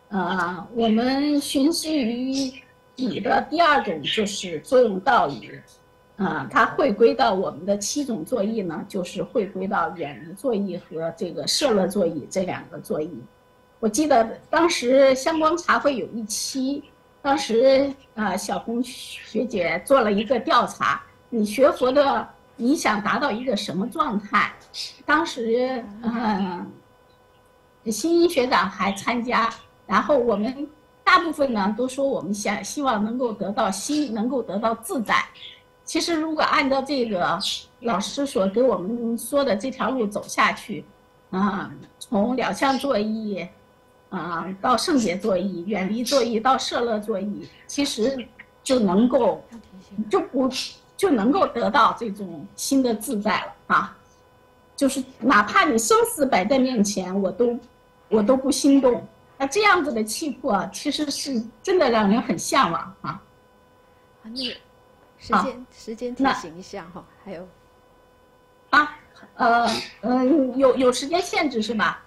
呃，我们循思于理的第二种就是作用道理，啊、呃，它回归到我们的七种作意呢，就是回归到远离作意和这个摄乐作意这两个作意。我记得当时香光茶会有一期，当时啊、呃、小红学姐做了一个调查，你学佛的你想达到一个什么状态？当时嗯、呃，新一学长还参加。然后我们大部分呢都说我们想希望能够得到心，能够得到自在。其实如果按照这个老师所给我们说的这条路走下去，啊，从了相作意，啊到圣解作意，远离作意到摄乐作意，其实就能够就不就能够得到这种心的自在了啊！就是哪怕你生死摆在面前，我都我都不心动。那这样子的气魄，其实是真的让人很向往啊！ 啊，那个时间时间提醒一下哈，还有啊，呃嗯，有有时间限制是吧？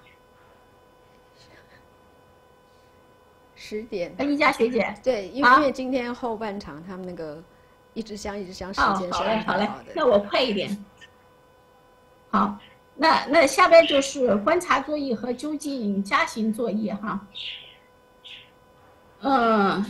十点。 一家学姐。 对，因为、啊、因为今天后半场他们那个一支香一支香时间是安排好的。 好嘞，那我快一点。好。那那下边就是观察作意和究竟加行作意哈，嗯，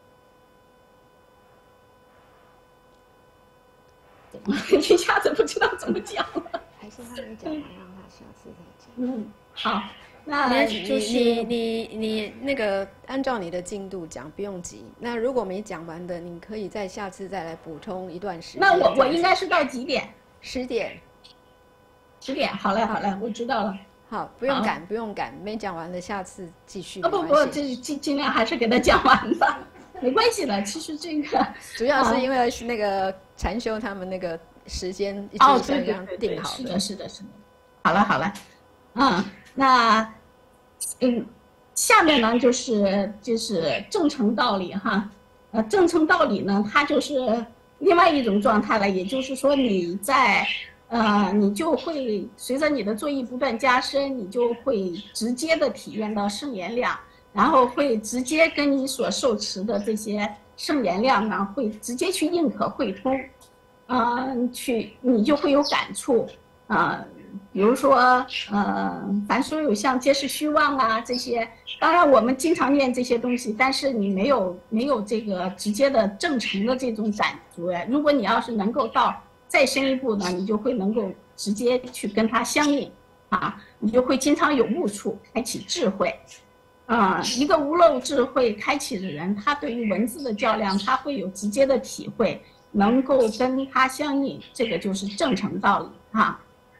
一下子不知道怎么讲了。 还是他没讲完，让他下次再讲。 嗯，好，那就是你你你你那个按照你的进度讲，不用急。那如果没讲完的，你可以在下次再来补充一段时间。 那我我应该是到几点？ 十点。 十点，好嘞，好嘞，我知道了。 好，不用赶，不用赶，没讲完的下次继续。 啊不不，这尽尽量还是给他讲完吧，没关系的。其实这个主要是因为是那个禅修他们那个时间一哦， 直这样定好的。是的，是的，是的。好了，好了，嗯，那嗯，下面呢就是就是正诚道理哈，呃，正诚道理呢，它就是另外一种状态了，也就是说你在。呃，你就会随着你的作意不断加深，你就会直接的体验到圣言量，然后会直接跟你所受持的这些圣言量呢，会直接去应可会通，啊、呃，去你就会有感触啊、呃，比如说呃，凡所有相皆是虚妄啊这些，当然我们经常念这些东西，但是你没有没有这个直接的正诚的这种感觉，如果你要是能够到。再深一步呢，你就会能够直接去跟它相应，啊，你就会经常有悟处，开启智慧，啊、呃，一个无漏智慧开启的人，他对于文字的较量，他会有直接的体会，能够跟他相应，这个就是正诚道理啊。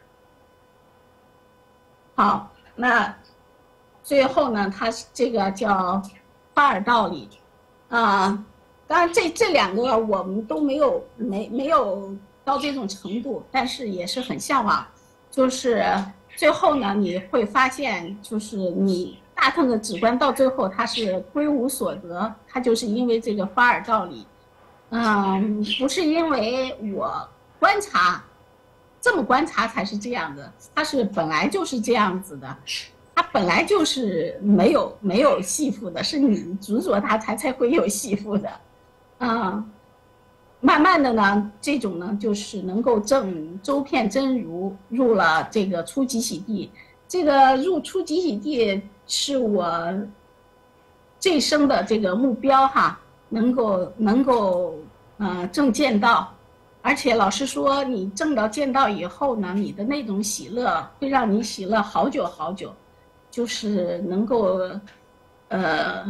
好，那最后呢，它这个叫发耳道理，啊、呃，当然这这两个我们都没有没没有。到这种程度，但是也是很向往，就是最后呢，你会发现，就是你大乘的止观到最后，它是归无所得，它就是因为这个发耳道理，嗯，不是因为我观察，这么观察才是这样的，它是本来就是这样子的，它本来就是没有没有系缚的，是你执着它才才会有系缚的，嗯。慢慢的呢，这种呢就是能够证周遍真如，入了这个初级洗地。这个入初级洗地是我这一生的这个目标哈，能够能够呃证见道，而且老师说你证到见道以后呢，你的那种喜乐会让你喜乐好久好久，就是能够呃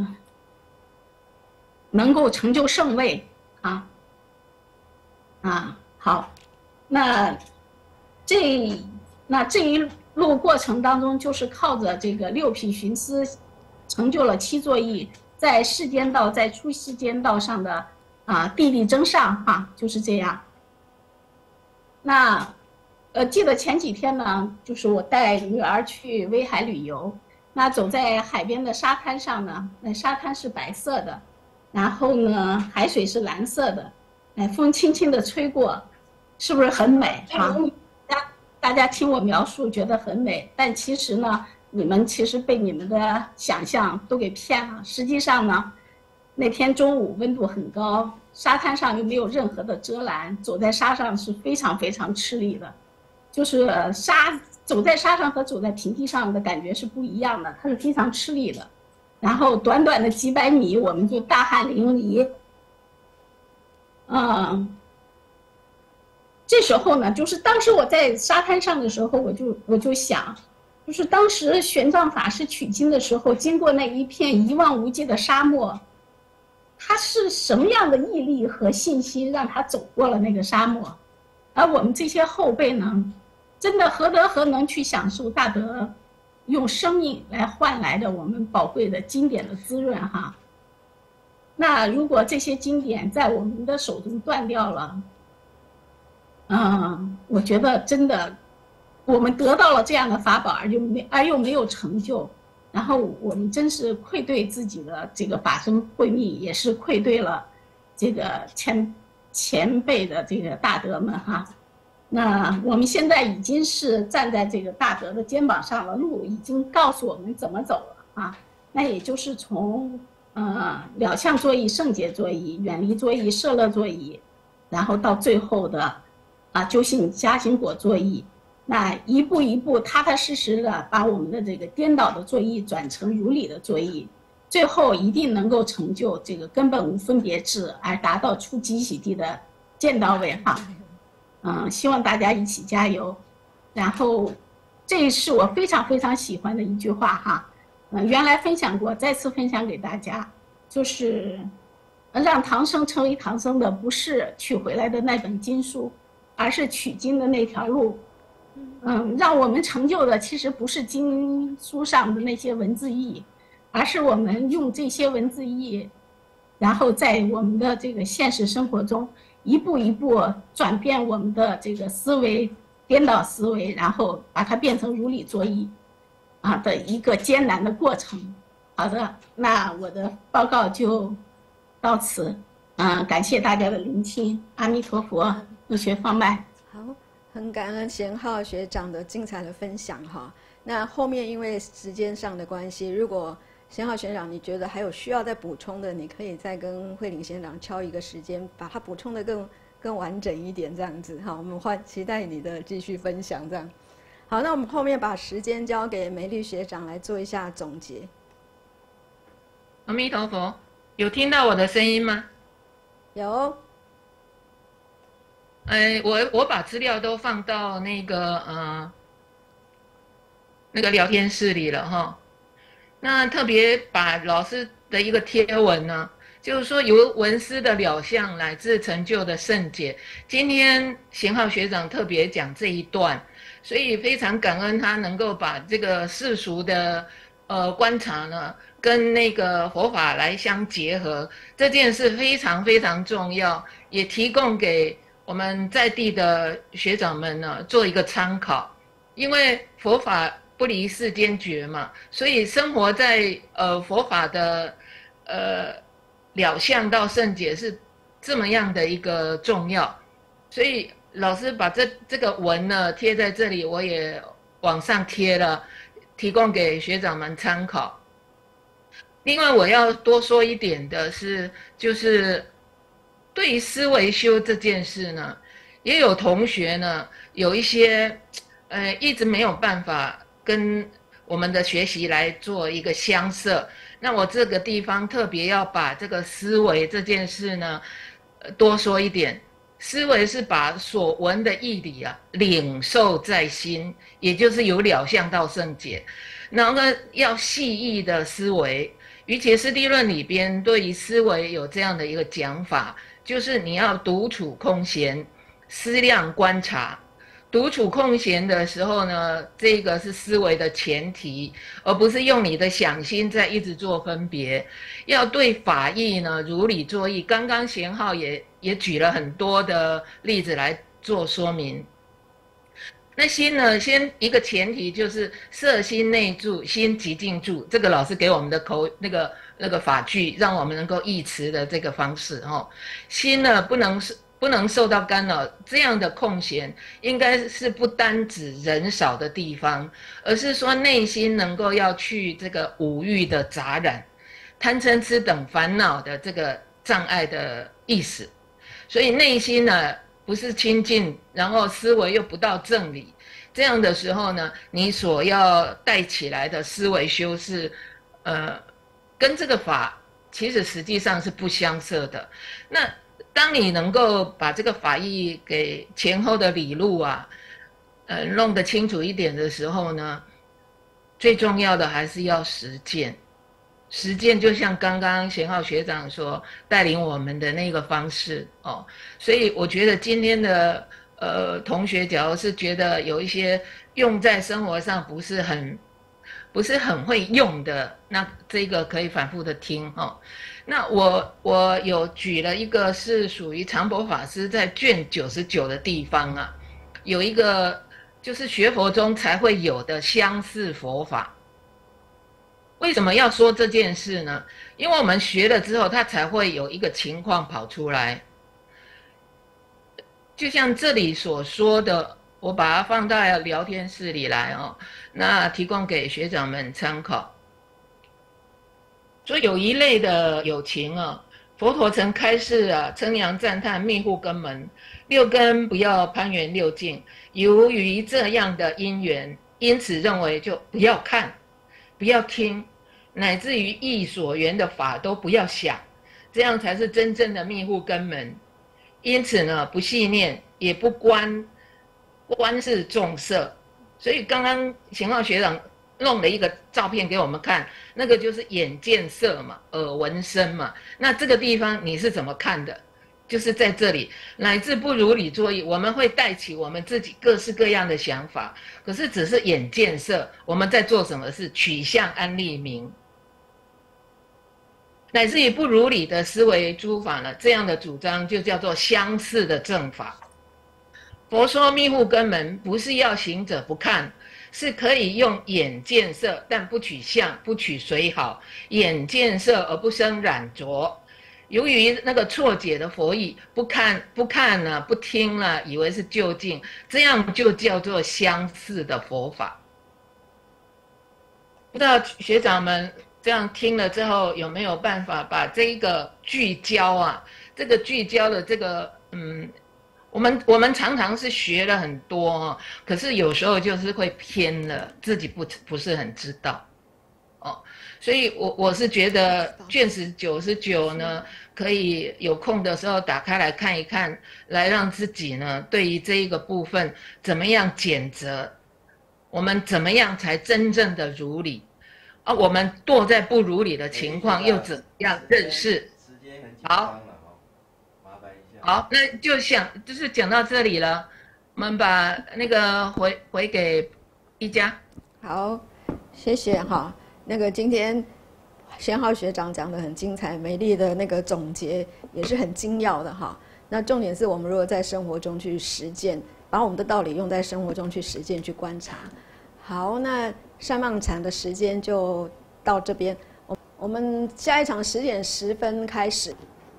能够成就圣位啊。啊，好，那这那这一路过程当中，就是靠着这个六品寻思，成就了七作意，在世间道，在出世间道上的啊地力争上哈、啊，就是这样。那呃，记得前几天呢，就是我带女儿去威海旅游，那走在海边的沙滩上呢，那沙滩是白色的，然后呢，海水是蓝色的。哎，风轻轻地吹过，是不是很美啊？大大家听我描述觉得很美，但其实呢， 你们其实被你们的想象都给骗了。实际上呢，那天中午温度很高，沙滩上又没有任何的遮拦，走在沙上是非常非常吃力的。就是沙走在沙上和走在平地上的感觉是不一样的，它是非常吃力的。然后短短的几百米，我们就大汗淋漓。嗯，这时候呢，就是当时我在沙滩上的时候，我就我就想，就是当时玄奘法师取经的时候，经过那一片一望无际的沙漠，他是什么样的毅力和信心让他走过了那个沙漠？而我们这些后辈呢，真的何德何能去享受大德用生命来换来的我们宝贵的经典的滋润哈？那如果这些经典在我们的手中断掉了，嗯，我觉得真的，我们得到了这样的法宝，而又没而又没有成就，然后我们真是愧对自己的这个法身慧命，也是愧对了这个前前辈的这个大德们哈。那我们现在已经是站在这个大德的肩膀上了，路已经告诉我们怎么走了啊。那也就是从呃了相作意、圣解作意、远离作意、摄乐作意，然后到最后的啊究竟加行果作意，那一步一步踏踏实实的把我们的这个颠倒的作意转成如理的作意，最后一定能够成就这个根本无分别智，而达到出极喜地的见到位哈。嗯，希望大家一起加油。然后，这是我非常非常喜欢的一句话哈。嗯，原来分享过，再次分享给大家，就是让唐僧成为唐僧的，不是取回来的那本经书，而是取经的那条路。嗯，让我们成就的其实不是经书上的那些文字义，而是我们用这些文字义，然后在我们的这个现实生活中，一步一步转变我们的这个思维，颠倒思维，然后把它变成如理作意啊的一个艰难的过程。好的，那我的报告就到此，嗯，感谢大家的聆听，阿弥陀佛，入学放脉。 好，很感恩贤浩学长的精彩的分享哈。那后面因为时间上的关系，如果贤浩学长你觉得还有需要再补充的，你可以再跟慧玲学长敲一个时间，把它补充的更更完整一点，这样子哈。我们欢期待你的继续分享，这样。好，那我们后面把时间交给梅丽学长来做一下总结。 阿弥陀佛，有听到我的声音吗？ 有。 哎，我我把资料都放到那个呃那个聊天室里了哈。那特别把老师的一个贴文呢，就是说由文思的了相乃至成就的圣解。今天贤浩学长特别讲这一段，所以非常感恩他能够把这个世俗的呃观察呢，跟那个佛法来相结合，这件事非常非常重要，也提供给我们在地的学长们呢做一个参考，因为佛法不离世间觉嘛，所以生活在呃佛法的呃了相到圣解是这么样的一个重要，所以老师把这这个文呢贴在这里，我也往上贴了，提供给学长们参考。另外我要多说一点的是，就是对于思维修这件事呢，也有同学呢有一些呃一直没有办法跟我们的学习来做一个相涉，那我这个地方特别要把这个思维这件事呢，多说一点。思维是把所闻的义理啊领受在心，也就是由了相到圣解。然后呢，要细意的思维。于伽师地论里边对于思维有这样的一个讲法，就是你要独处空闲，思量观察。独处空闲的时候呢，这个是思维的前提，而不是用你的想心在一直做分别。要对法义呢如理作意。刚刚贤浩也也举了很多的例子来做说明。那心呢，先一个前提就是摄心内住，心即静住，这个老师给我们的口那个那个法句，让我们能够忆持的这个方式哦。心呢不能是不能受到干扰。这样的空闲应该是不单指人少的地方，而是说内心能够要去这个五欲的杂染、贪嗔痴等烦恼的这个障碍的意思。所以内心呢不是清净，然后思维又不到正理，这样的时候呢，你所要带起来的思维修饰，呃，跟这个法其实实际上是不相涉的。那当你能够把这个法义给前后的理路啊，呃，弄得清楚一点的时候呢，最重要的还是要实践。实践就像刚刚贤浩学长所带领我们的那个方式哦，所以我觉得今天的呃同学，假如是觉得有一些用在生活上不是很不是很会用的，那这个可以反复的听哦。那我我有举了一个是属于常伯法师在卷九十九的地方啊，有一个就是学佛中才会有的相似佛法。为什么要说这件事呢？因为我们学了之后，它才会有一个情况跑出来。就像这里所说的，我把它放到聊天室里来哦，那提供给学长们参考。说有一类的有情啊，佛陀曾开示啊，称扬赞叹密护根门，六根不要攀缘六境。由于这样的因缘，因此认为就不要看，不要听。乃至于意所缘的法都不要想，这样才是真正的密护根门。因此呢，不细念，也不观，观是众色。所以刚刚贤浩学长弄了一个照片给我们看，那个就是眼见色嘛，耳闻声嘛。那这个地方你是怎么看的？就是在这里，乃至不如理作意，我们会带起我们自己各式各样的想法，可是只是眼见色，我们在做什么事？取向安立名，乃至于不如理的思维诸法呢？这样的主张就叫做相似的正法。佛说密护根门，不是要行者不看，是可以用眼见色，但不取相，不取随好，眼见色而不生染着。由于那个错解的佛义，不看不看了，不听了，以为是究竟，这样就叫做相似的佛法。不知道学长们这样听了之后，有没有办法把这个聚焦啊，这个聚焦的这个嗯，我们我们常常是学了很多哦，可是有时候就是会偏了，自己不不是很知道哦。所以我我是觉得卷十九十九呢，可以有空的时候打开来看一看，来让自己呢对于这一个部分怎么样检责，我们怎么样才真正的如理啊？我们堕在不如理的情况又怎么样认识？好，好，那就想就是讲到这里了，我们把那个回回给一家。 好，谢谢哈。那个今天贤浩学长讲的很精彩，美丽的那个总结也是很精要的哈。那重点是我们如果在生活中去实践，把我们的道理用在生活中去实践、去观察。好，那上半场的时间就到这边，我我们下一场十点十分开始。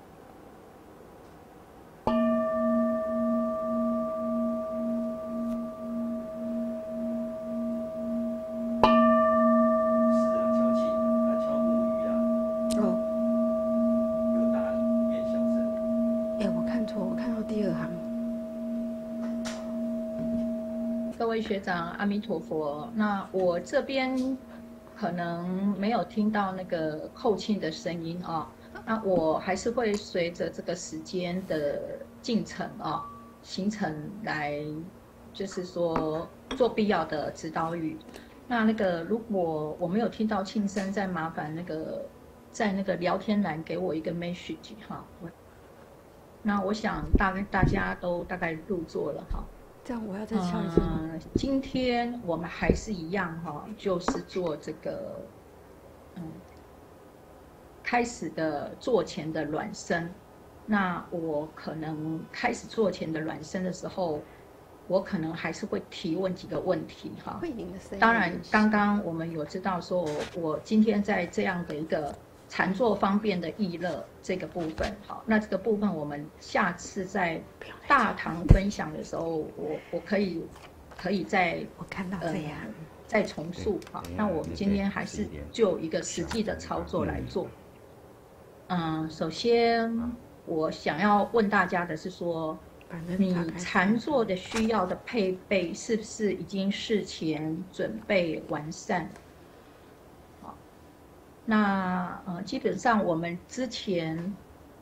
学长，阿弥陀佛。那我这边可能没有听到那个后磬的声音啊、哦，那我还是会随着这个时间的进程啊、哦、行程来，就是说做必要的指导语。那那个如果我没有听到磬声，再麻烦那个在那个聊天栏给我一个 message 哈。那我想大大家都大概入座了哈。 这样我要再敲一次吗？ 嗯，今天我们还是一样哈，就是做这个，嗯，开始的做前的暖身。那我可能开始做前的暖身的时候，我可能还是会提问几个问题哈。当然，刚刚我们有知道说我，我今天在这样的一个禅坐方便的意乐这个部分。好，那这个部分我们下次在大堂分享的时候，我我可以可以再我看到这样、呃、 再重述。好，那我们今天还是就一个实际的操作来做。嗯，首先我想要问大家的是说，你禅坐的需要的配备是不是已经事前准备完善？好，那呃，基本上我们之前，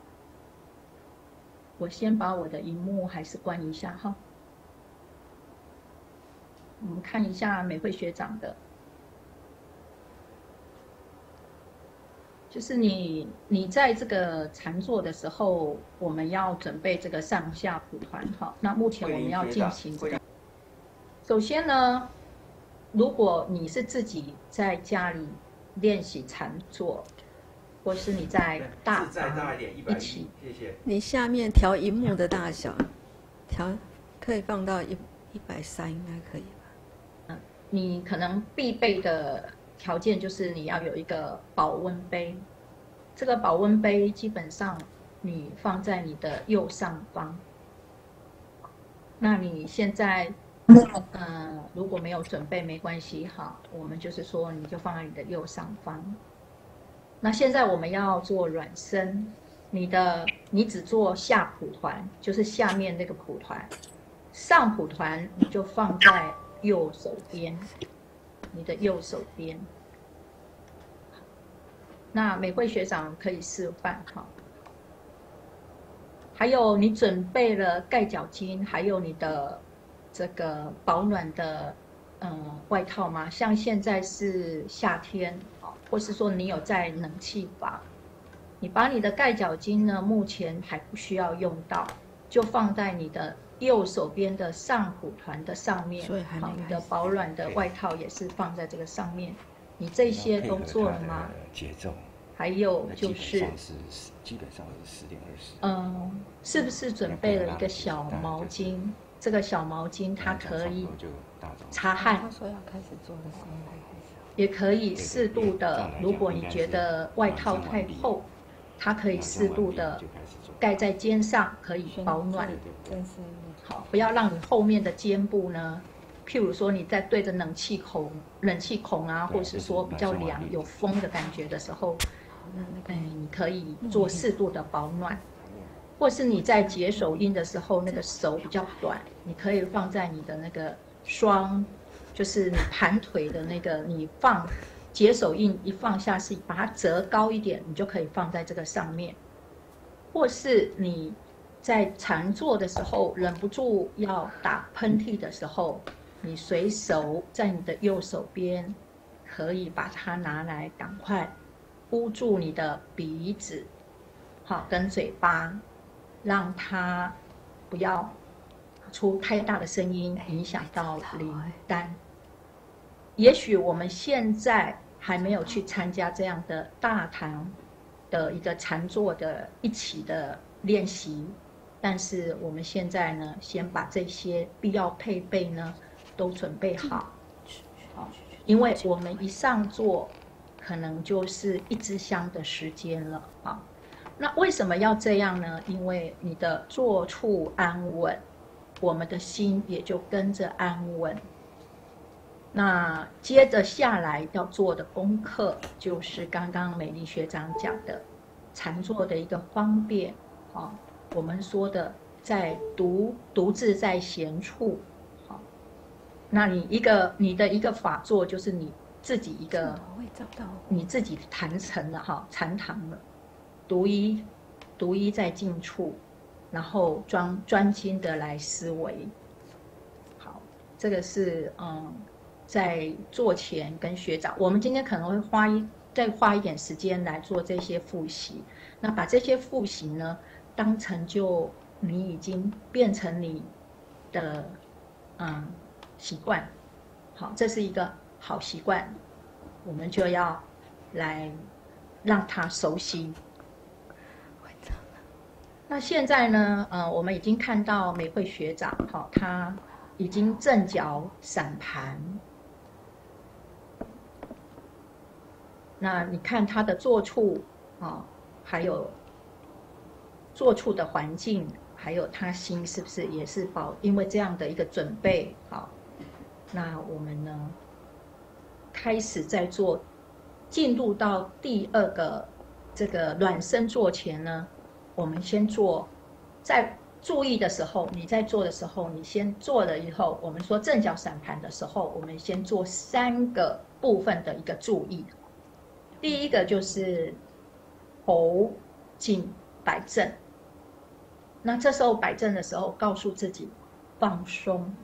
我先把我的荧幕还是关一下哈。我们看一下美惠学长的。就是你，你在这个禅坐的时候，我们要准备这个上下蒲团哈。那目前我们要进行这个。首先呢，如果你是自己在家里练习禅坐，或是你在大堂一起， 谢谢。 你下面调荧幕的大小，调可以放到一一百三，应该可以吧？ 嗯，你可能必备的条件就是你要有一个保温杯，这个保温杯基本上你放在你的右上方。那你现在，呃，如果没有准备没关系哈，我们就是说你就放在你的右上方。那现在我们要做软身，你的你只做下蒲团，就是下面那个蒲团，上蒲团你就放在右手边。你的右手边，那美惠学长可以示范哈。还有你准备了盖脚巾，还有你的这个保暖的嗯外套吗？像现在是夏天，或是说你有在冷气房，你把你的盖脚巾呢，目前还不需要用到，就放在你的右手边的上蒲团的上面，好，你的保暖的外套也是放在这个上面。你这些都做了吗？ 节奏。 还有就是， 基本上是十点二十。 嗯，是不是准备了一个小毛巾？这个小毛巾它可以擦汗。 他说要开始做的时候才开始。 也可以适度的，如果你觉得外套太厚，它可以适度的盖在肩上，可以保暖。好，不要让你后面的肩部呢，譬如说你在对着冷气孔、冷气孔啊，或是说比较凉、有风的感觉的时候，哎，你可以做适度的保暖。或是你在解手印的时候，那个手比较短，你可以放在你的那个双，就是你盘腿的那个，你放解手印一放下是把它折高一点，你就可以放在这个上面。或是你在禅坐的时候忍不住要打喷嚏的时候，你随手在你的右手边可以把它拿来赶快捂住你的鼻子，好，跟嘴巴，让它不要出太大的声音，影响到灵丹。也许我们现在还没有去参加这样的大堂的一个禅坐的一起的练习，但是我们现在呢，先把这些必要配备呢都准备好，好，因为我们一上座，可能就是一支香的时间了啊。那为什么要这样呢？因为你的坐处安稳，我们的心也就跟着安稳。那接着下来要做的功课，就是刚刚美丽学长讲的禅坐的一个方便啊。我们说的在独独自在闲处，好，那你一个你的一个法座就是你自己一个，你自己坛城了哈，禅堂了，独一独一在静处，然后专专心的来思维。好，这个是嗯，在座前跟学长，我们今天可能会花一再花一点时间来做这些复习。那把这些复习呢，当成就你已经变成你的嗯习惯，好，这是一个好习惯，我们就要来让它熟悉。那现在呢，呃，我们已经看到美惠学长，好，他已经正脚散盘。那你看他的坐处哦，还有做处的环境，还有他心是不是也是保？因为这样的一个准备，好，那我们呢开始在做，进入到第二个这个暖身做前呢，我们先做，在注意的时候，你在做的时候，你先做了以后，我们说正脚散盘的时候，我们先做三个部分的一个注意。第一个就是头颈摆正，那这时候摆正的时候，告诉自己放松。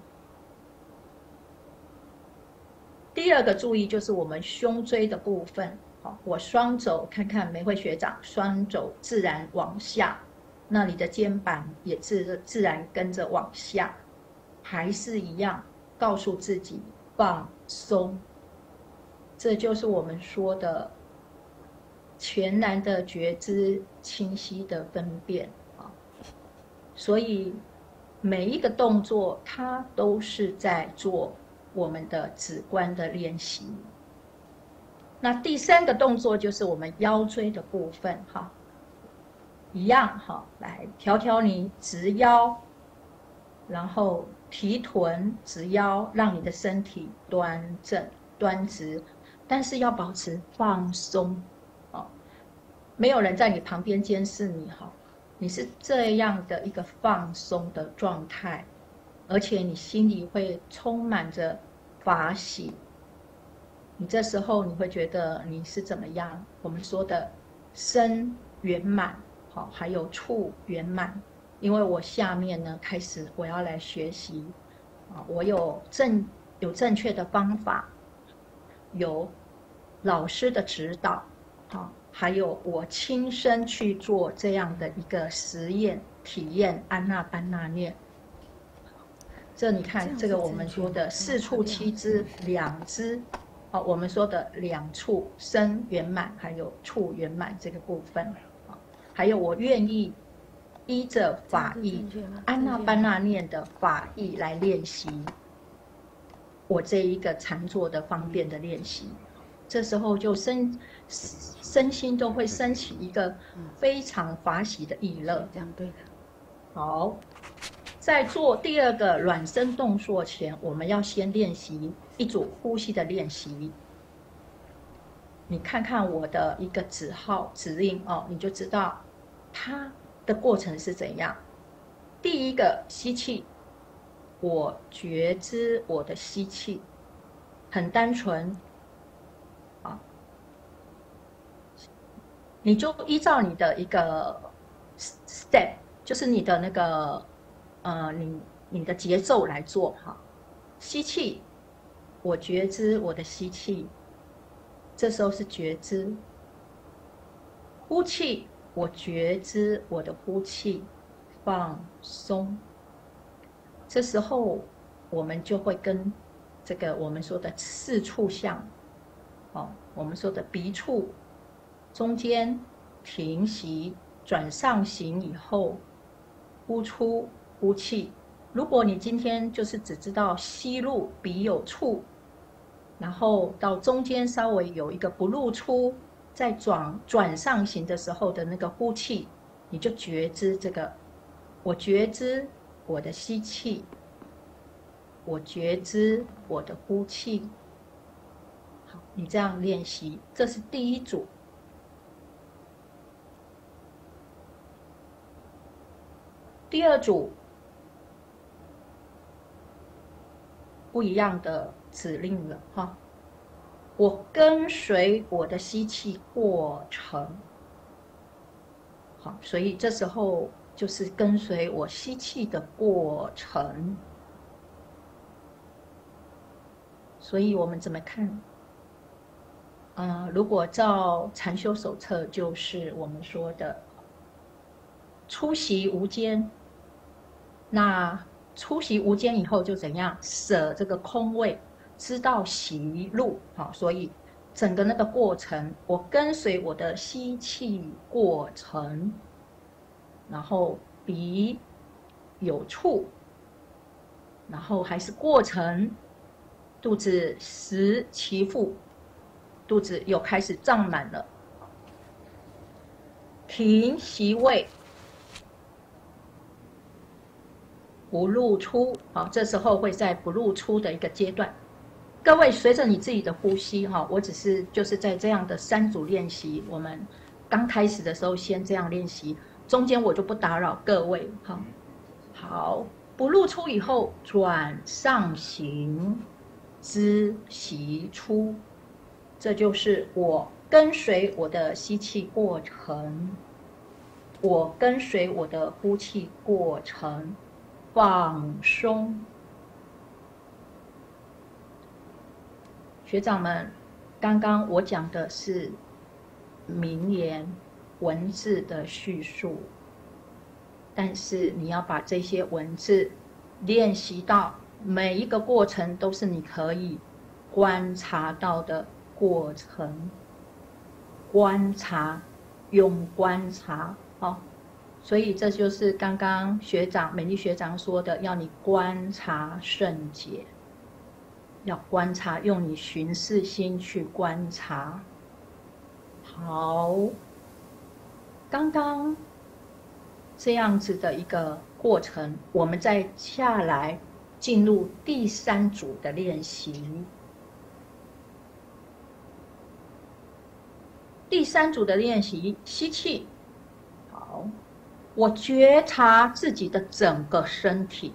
第二个注意就是我们胸椎的部分，好，我双肘看看梅慧学长，双肘自然往下。那你的肩膀也自自然跟着往下，还是一样告诉自己放松。这就是我们说的全然的觉知，清晰的分辨啊。所以每一个动作，它都是在做我们的止观的练习。那第三个动作就是我们腰椎的部分哈。一样哈，来调调你直腰，然后提臀直腰，让你的身体端正端直，但是要保持放松哦。没有人在你旁边监视你哈，你是这样的一个放松的状态，而且你心里会充满着法喜。你这时候你会觉得你是怎么样？我们说的身圆满。好，还有处圆满，因为我下面呢开始我要来学习啊，我有正有正确的方法，有老师的指导，啊，还有我亲身去做这样的一个实验体验安那班那念。这你看，这个我们说的四处七支两支，啊，我们说的两处身圆满，还有处圆满这个部分。还有我愿意依着法义安那班那念的法义来练习我这一个禅坐的方便的练习，这时候就身身心都会升起一个非常法喜的意乐。 这样对的。 好，在做第二个软身动作前，我们要先练习一组呼吸的练习。你看看我的一个指号指令哦，你就知道它的过程是怎样。第一个吸气，我觉知我的吸气，很单纯啊，你就依照你的一个 step， 就是你的那个呃你你的节奏来做哈。吸气，我觉知我的吸气。这时候是觉知，呼气，我觉知我的呼气，放松。这时候我们就会跟这个我们说的四处相，哦，我们说的鼻处中间停息，转上行以后，呼出呼气。如果你今天就是只知道吸入鼻有触。然后到中间稍微有一个不露出，在转转上行的时候的那个呼气，你就觉知这个，我觉知我的吸气，我觉知我的呼气。好，你这样练习，这是第一组。第二组不一样的指令了哈，我跟随我的吸气过程，好，所以这时候就是跟随我吸气的过程。所以我们怎么看？呃，如果照禅修手册，就是我们说的出息无间。那出息无间以后就怎样？舍这个空位，知道息入。好，所以整个那个过程，我跟随我的吸气过程，然后鼻有触，然后还是过程，肚子时其腹，肚子又开始胀满了。 停息位，不入出。好，这时候会在不入出的一个阶段。各位随着你自己的呼吸哈，我只是就是在这样的三组练习，我们刚开始的时候先这样练习，中间我就不打扰各位哈。好，不入出以后转上行，知息出，这就是我跟随我的吸气过程，我跟随我的呼气过程，放松。学长们，刚刚我讲的是名言文字的叙述，但是你要把这些文字练习到每一个过程都是你可以观察到的过程，观察，用观察，哦，所以这就是刚刚学长美丽学长说的，要你观察圣洁。要观察，用你巡视心去观察。好，刚刚这样子的一个过程，我们再下来进入第三组的练习。第三组的练习，吸气，好，我觉察自己的整个身体。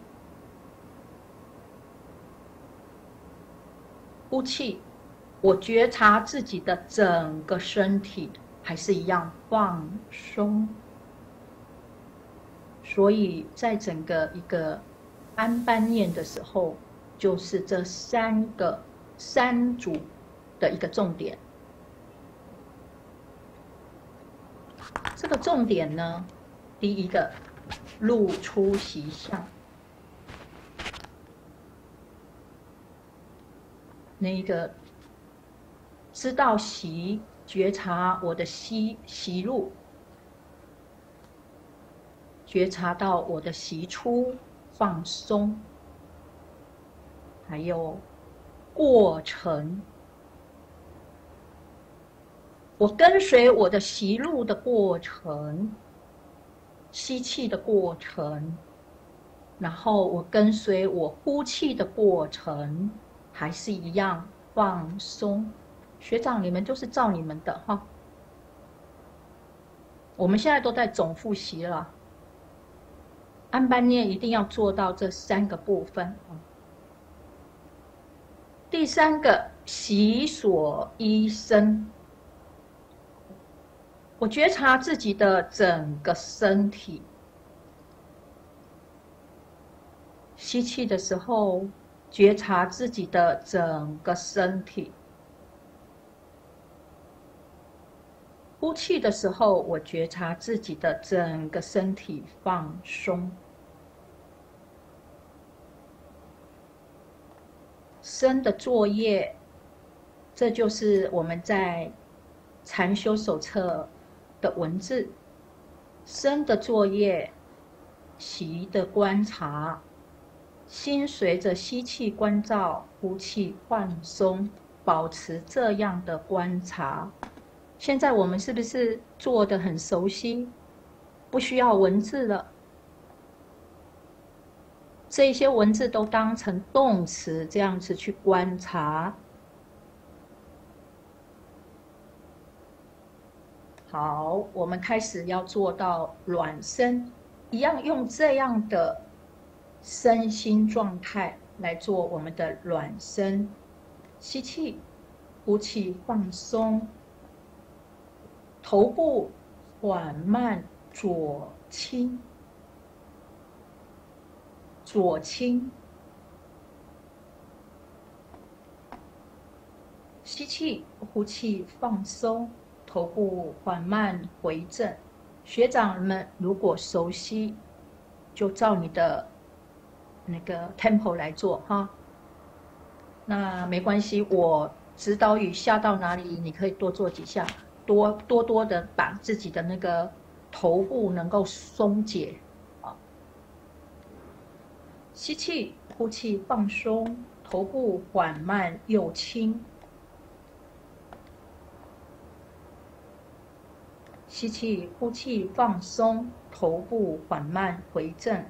呼气，我觉察自己的整个身体，还是一样放松。所以在整个一个安般念的时候，就是这三个三组的一个重点。这个重点呢，第一个入出息相。那个知道息，觉察我的息息入，觉察到我的息出，放松，还有过程，我跟随我的息入的过程，吸气的过程，然后我跟随我呼气的过程。还是一样放松，学长，你们就是照你们的哈。我们现在都在总复习了，安般念一定要做到这三个部分。第三个，息所依身，我觉察自己的整个身体，吸气的时候。觉察自己的整个身体，呼气的时候，我觉察自己的整个身体放松。身的作业，这就是我们在禅修手册的文字。身的作业，息的观察。心随着吸气关照，呼气放松，保持这样的观察。现在我们是不是做得很熟悉？不需要文字了，这些文字都当成动词，这样子去观察。好，我们开始要做到软身，一样用这样的身心状态来做我们的软身。吸气，呼气放松，头部缓慢左倾，左倾。吸气，呼气放松，头部缓慢回正。学长们如果熟悉，就照你的那个 tempo 来做哈。那没关系，我指导语下到哪里，你可以多做几下，多多多的把自己的那个头部能够松解啊。吸气，呼气放松，头部缓慢右倾。吸吸气，呼气，放松，头部缓慢回正。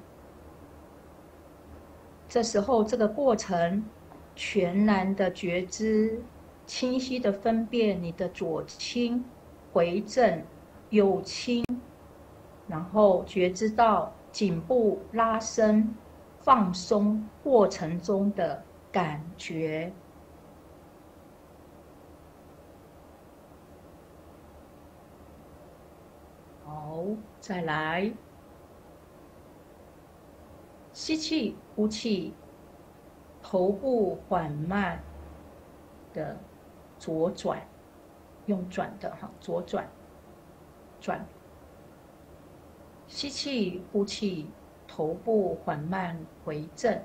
这时候，这个过程全然的觉知，清晰的分辨你的左倾、回正、右倾，然后觉知到颈部拉伸、放松过程中的感觉。好，再来，吸气，呼气，头部缓慢的左转，用转的哈，左转，转。吸气，呼气，头部缓慢回正。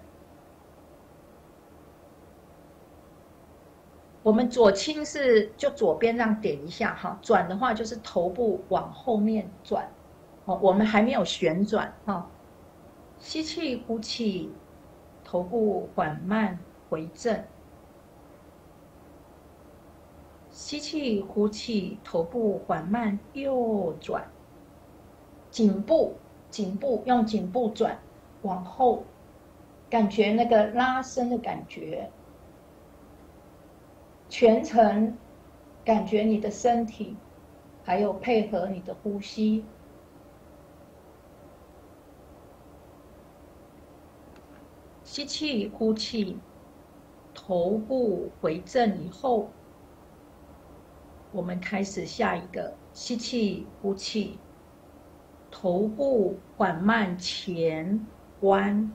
我们左倾是就左边这样点一下哈，转的话就是头部往后面转，哦，我们还没有旋转哈。吸气，呼气，头部缓慢回正。吸气，呼气，头部缓慢右转。颈部，颈部用颈部转往后，感觉那个拉伸的感觉。全程感觉你的身体，还有配合你的呼吸。吸气，呼气，头部回正以后，我们开始下一个吸气，呼气，头部缓慢前弯。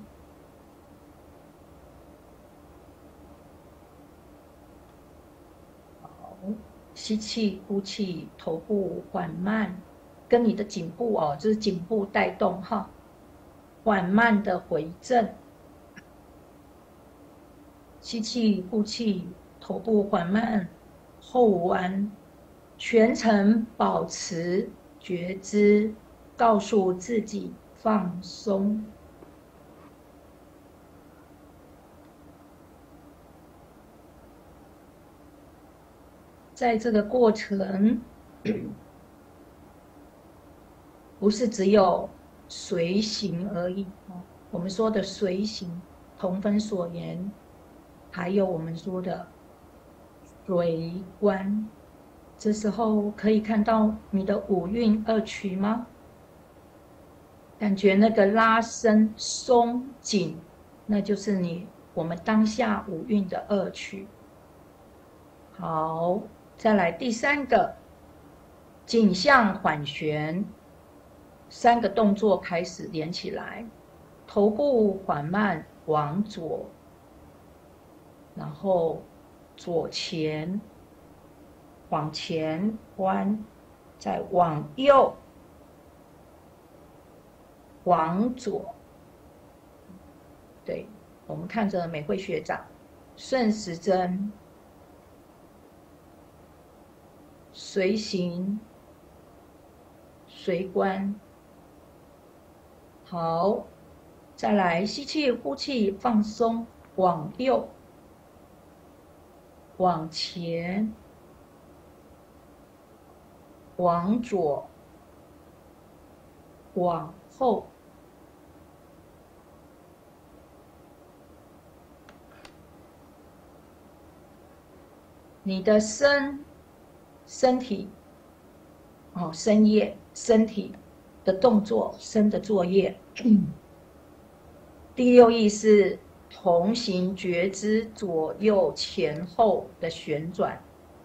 吸气，呼气，头部缓慢，跟你的颈部哦，就是颈部带动哈，缓慢的回正。吸气，呼气，头部缓慢后弯，全程保持觉知，告诉自己放松。在这个过程，不是只有随行而已。我们说的随行，同分所言，还有我们说的随观。这时候可以看到你的五蕴二取吗？感觉那个拉伸、松紧，那就是你我们当下五蕴的二取。好。再来第三个，颈向缓旋，三个动作开始连起来，头部缓慢往左，然后左前，往前弯，再往右，往左。对，我们看着美惠学长，顺时针。随行，随观。好，再来吸气，呼气，放松，往右，往前，往左，往后。你的身。身体，哦，身业，身体的动作，身的作业。第六意是同行觉知左右前后的旋转，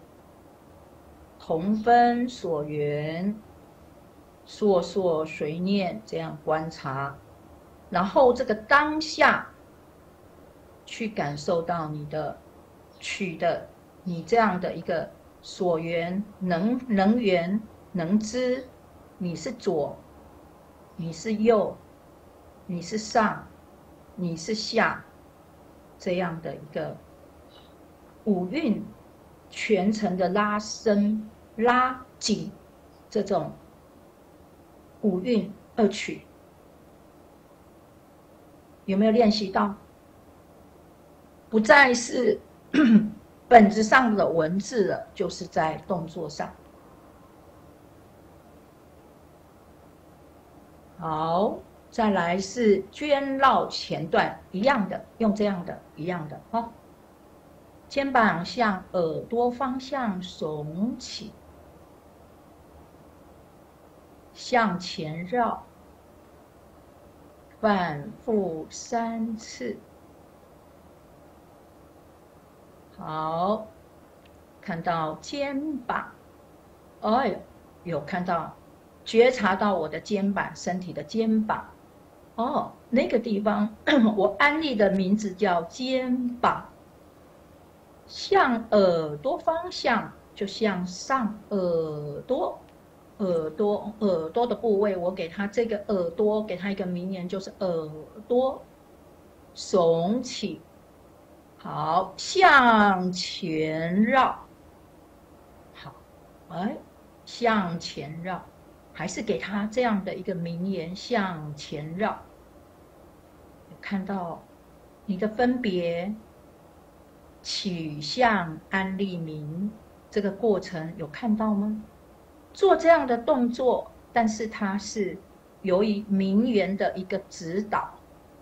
同分所缘，烁烁随念，这样观察，然后这个当下去感受到你的取的你这样的一个。所缘能能缘能知，你是左，你是右，你是上，你是下，这样的一个五蕴全程的拉伸、拉紧，这种五蕴二取，有没有练习到？不再是本质上的文字了，就是在动作上。 好，再来是捐绕前段，一样的，用这样的，一样的哦。肩膀向耳朵方向耸起，向前绕，反复三次。好，看到肩膀，哎呦，有看到，觉察到我的肩膀，身体的肩膀。哦，那个地方我安利的名字叫肩膀。向耳朵方向就向上，耳朵，耳朵，耳朵的部位，我给它这个耳朵，给它一个名言，就是耳朵耸起。好，向前绕。好，哎，向前绕，还是给它这样的一个名言，向前绕。有看到你的分别。取向安立名这个过程有看到吗？做这样的动作，但是它是由于名言的一个指导，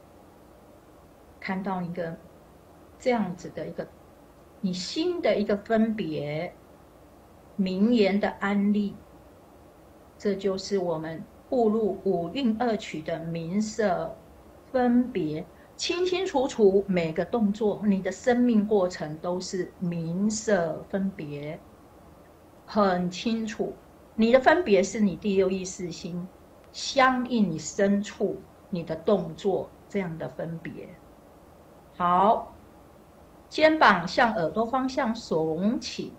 看到一个这样子的一个你心的一个分别，名言的安立，这就是我们步入五蕴二取的名色分别。清清楚楚，每个动作，你的生命过程都是名色分别，很清楚。你的分别是你第六意识心相应你深处你的动作这样的分别。好，肩膀向耳朵方向耸起，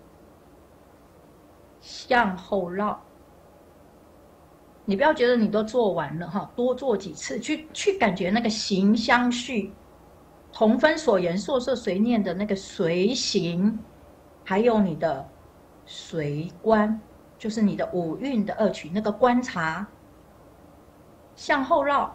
向后绕。你不要觉得你都做完了哈，多做几次，去去感觉那个形相续，同分所缘受摄随念的那个随行，还有你的随观，就是你的五蕴的二取那个观察，向后绕，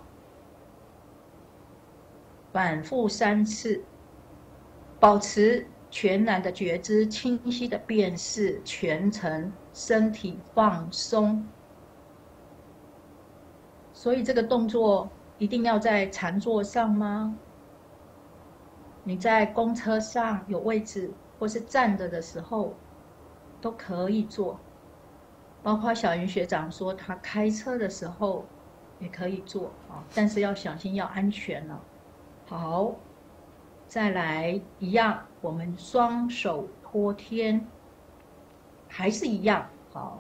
反复三次，保持全然的觉知，清晰的辨识，全程身体放松。所以这个动作一定要在禅坐上吗？你在公车上有位置，或是站着的时候，都可以做。包括小云学长说，他开车的时候也可以做啊，但是要小心，要安全了。好，再来一样，我们双手托天，还是一样。好，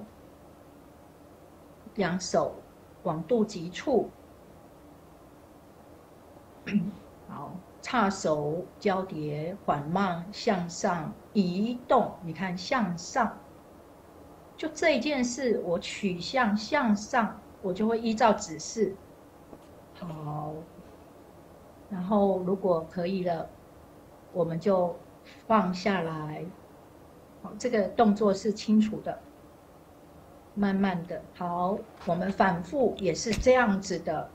两手往肚脐处，好，叉手交叠，缓慢向上移动。你看向上，就这一件事，我取向向上，我就会依照指示。好，然后如果可以了，我们就放下来。好，这个动作是清楚的。慢慢的，好，我们反复也是这样子的，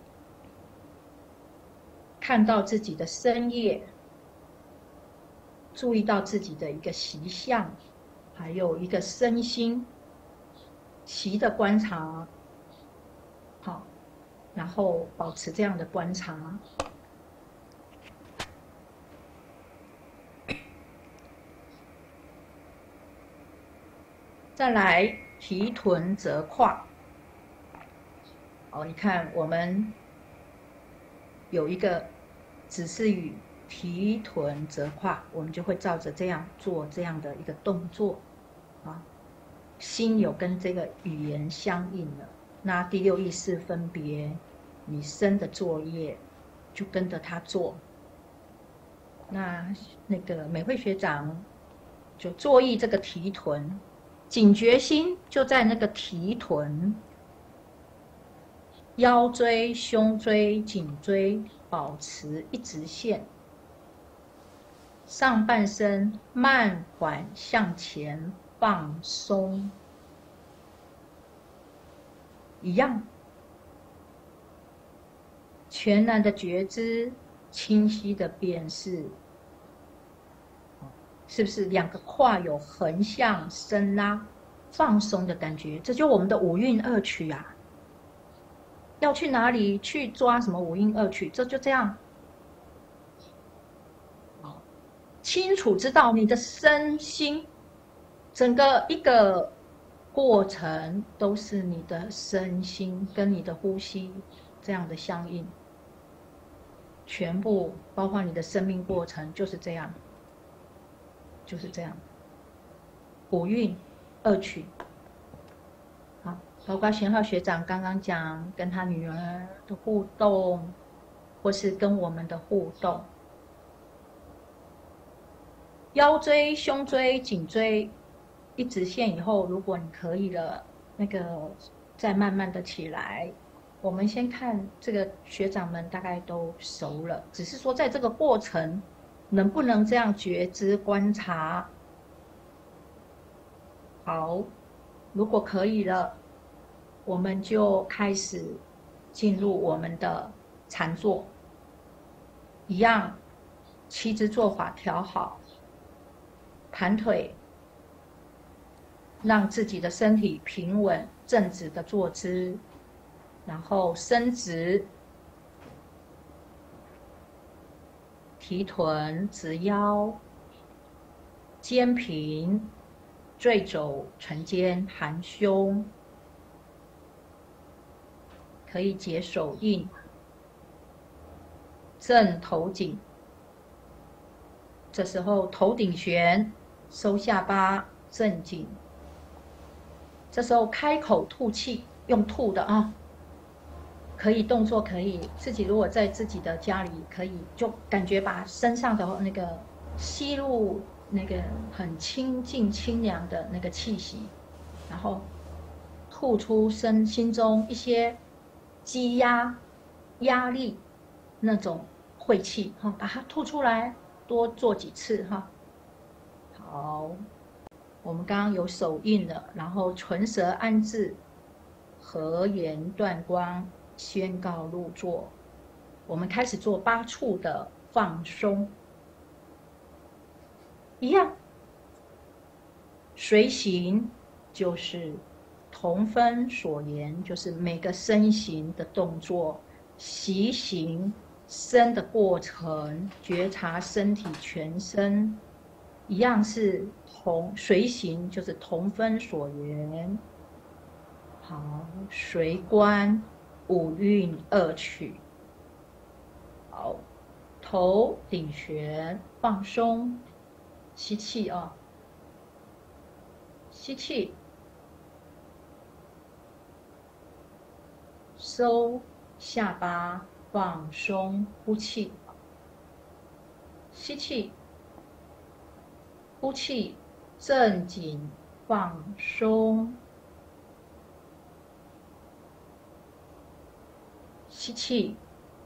看到自己的身业，注意到自己的一个习相，还有一个身心习的观察，好，然后保持这样的观察。再来。提臀折胯，哦，你看我们有一个指示语提臀折胯，我们就会照着这样做这样的一个动作啊，心有跟这个语言相应了。那第六意识分别，你身的作业就跟着他做。那那个美惠学长就作意这个提臀。警觉心就在那个提臀，腰椎、胸椎、颈椎保持一直线，上半身慢缓向前放松，一样，全然的觉知，清晰的辨识。是不是两个胯有横向伸拉、放松的感觉？这就是我们的五蕴二取啊。 要去哪里去抓什么五音二曲，这就这样。清楚知道你的身心，整个一个过程都是你的身心跟你的呼吸这样的相应，全部包括你的生命过程就是这样，就是这样。五韵二曲，好，包括贤浩学长刚刚讲跟他女儿的互动，或是跟我们的互动。腰椎、胸椎、颈椎一直线以后，如果你可以了，那个再慢慢的起来。我们先看这个学长们大概都熟了，只是说在这个过程能不能这样觉知观察。好，如果可以了，我们就开始进入我们的禅坐，一样七支坐法调好。盘腿，让自己的身体平稳正直的坐姿，然后伸直，提臀直腰，肩平，坠肘沉肩含胸，可以结手印，正头颈，这时候头顶悬。收下巴，正颈。这时候开口吐气，用吐的啊，可以动作可以自己如果在自己的家里可以，就感觉把身上的那个吸入那个很清净清凉的那个气息，然后吐出身心中一些积压、压力那种晦气哈，把它吐出来，多做几次哈。好，我们刚刚有手印了，然后唇舌安置，合言断光，宣告入座。我们开始做八处的放松，一样。随行就是同分所言，就是每个身形的动作，习行身的过程，觉察身体全身。一样是同随行，就是同分所缘。好，随观五韵二曲。好，头顶悬，放松，吸气啊、哦，吸气，收下巴，放松，呼气，吸气。呼气，正颈放松，吸气，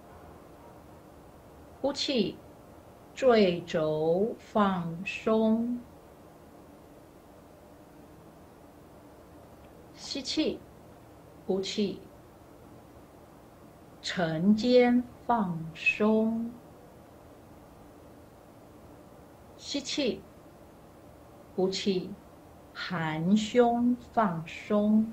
呼气，坠肘放松，吸气，呼气，沉肩放松，吸气。呼气，含胸放松，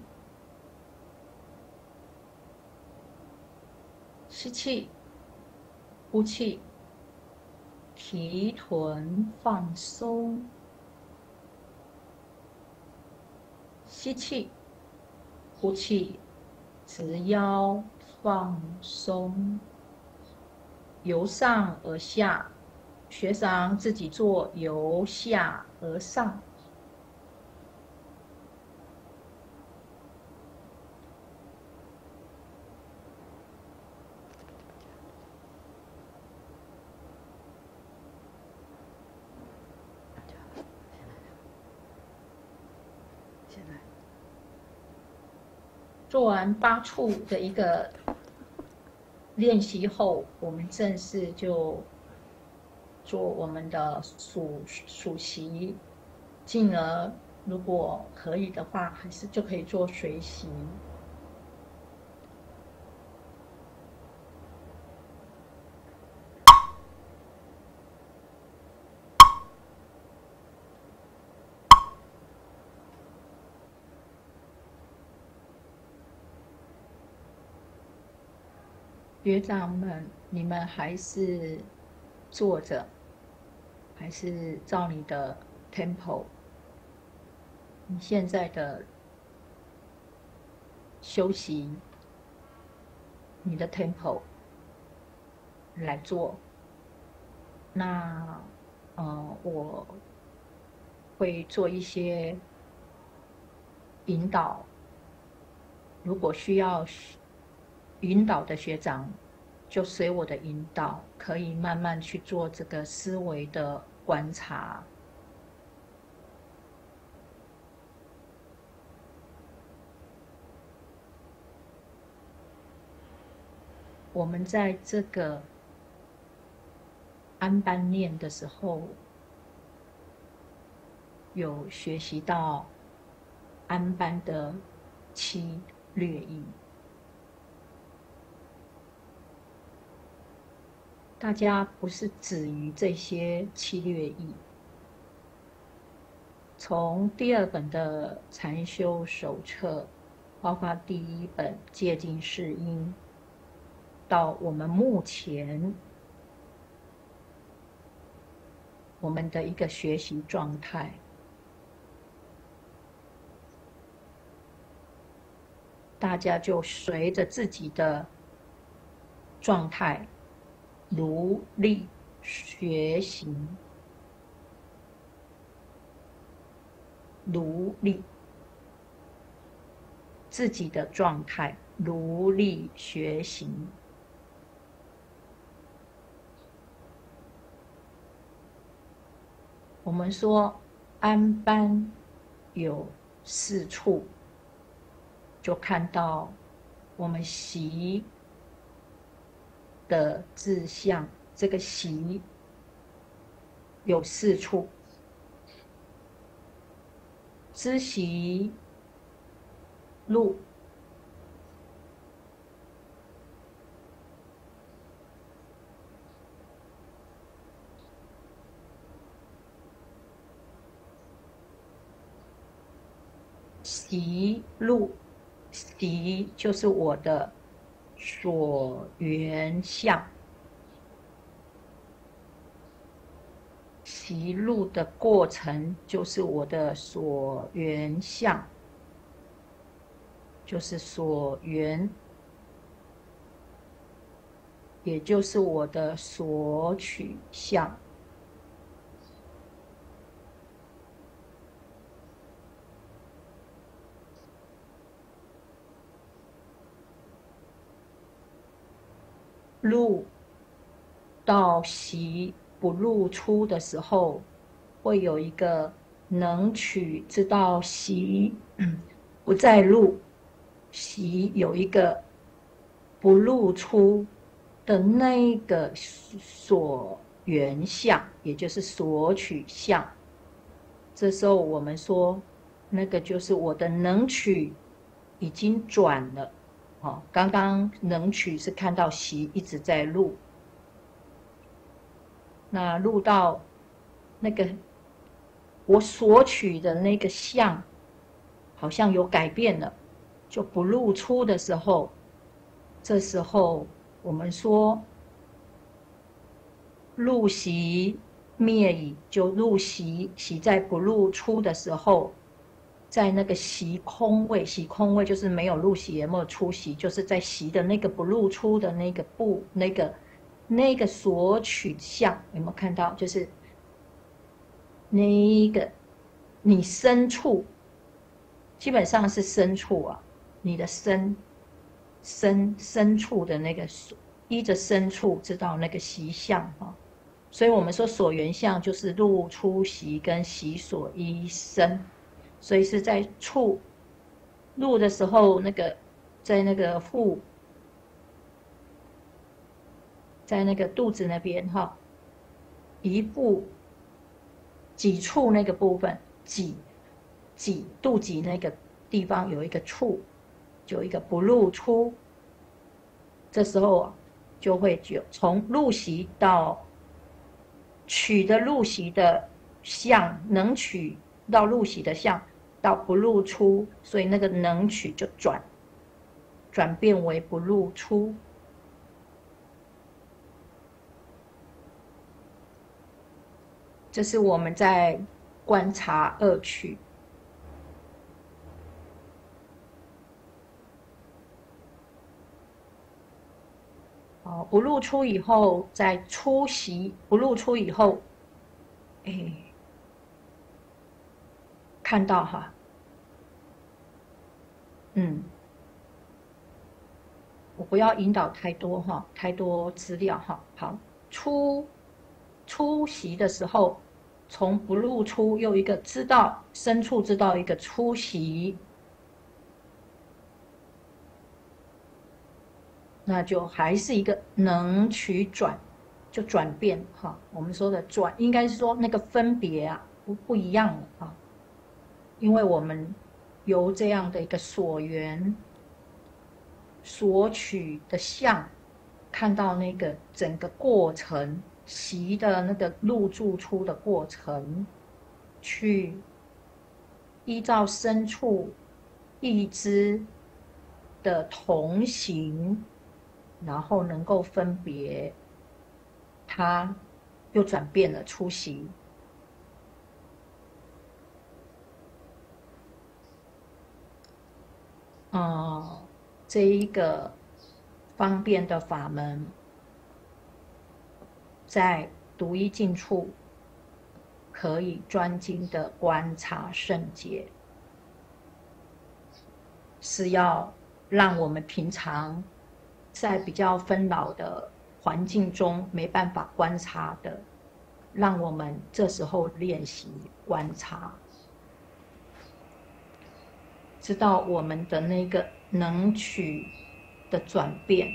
吸气，呼气，提臀放松，吸气，呼气，直腰放松，由上而下。学长自己做由下而上，做完八处的一个练习后，我们正式就做我们的数数息，进而如果可以的话，还是就可以做随息。 学长们，你们还是坐着，还是照你的 tempo， 你现在的休息，你的 tempo 来做。那呃，我会做一些引导，如果需要引导的学长，就随我的引导，可以慢慢去做这个思维的观察。我们在这个安般念的时候，有学习到安般的七略义。大家不是止于这些七略义，从第二本的禅修手册，包括第一本戒禁释因，到我们目前我们的一个学习状态，大家就随着自己的状态努力学习，努力自己的状态，努力学习。我们说安般有四处，就看到我们习的志向，这个习有四处：知习路、习路，习就是我的所缘相，习路的过程就是我的所缘相，就是所缘，也就是我的所取相。入到习不入出的时候，会有一个能取知道习不再入，习有一个不入出的那个所缘相，也就是所取相。这时候我们说，那个就是我的能取已经转了。哦，刚刚能取是看到习一直在入，那入到那个我所取的那个相，好像有改变了，就不入出的时候，这时候我们说入习灭矣，就入习，习在不入出的时候。在那个习空位，习空位就是没有入习也没有出习，就是在习的那个不入出的那个不那个那个所取相，有没有看到？就是那一个你身处，基本上是身处啊，你的身身身处的那个依着身处知道那个习相啊，所以我们说所缘相就是入出习跟习所依身。所以是在处入的时候，那个在那个腹，在那个肚子那边哈，一腹脊处那个部分，脊脊肚脐那个地方有一个处，有一个不入出，这时候就会就从入习到取的入习的相，能取到入习的相。到不入出，所以那个能取就转，转变为不入出。 这是我们在观察恶趣。哦，不露出以后，在出席不露出以后，哎，看到哈，嗯，我不要引导太多哈，太多资料哈。好，出出席的时候，从不露出又一个知道深处知道一个出席。那就还是一个能取转，就转变哈。我们说的转，应该是说那个分别啊，不不一样了啊。因为我们由这样的一个所缘、所取的相，看到那个整个过程，习的那个入住出的过程，去依照深处意知的同行。然后能够分别，它又转变了出席。哦、嗯，这一个方便的法门，在独一境处可以专精的观察圣解，是要让我们平常在比较纷扰的环境中没办法观察的，让我们这时候练习观察，知道我们的那个能取的转变。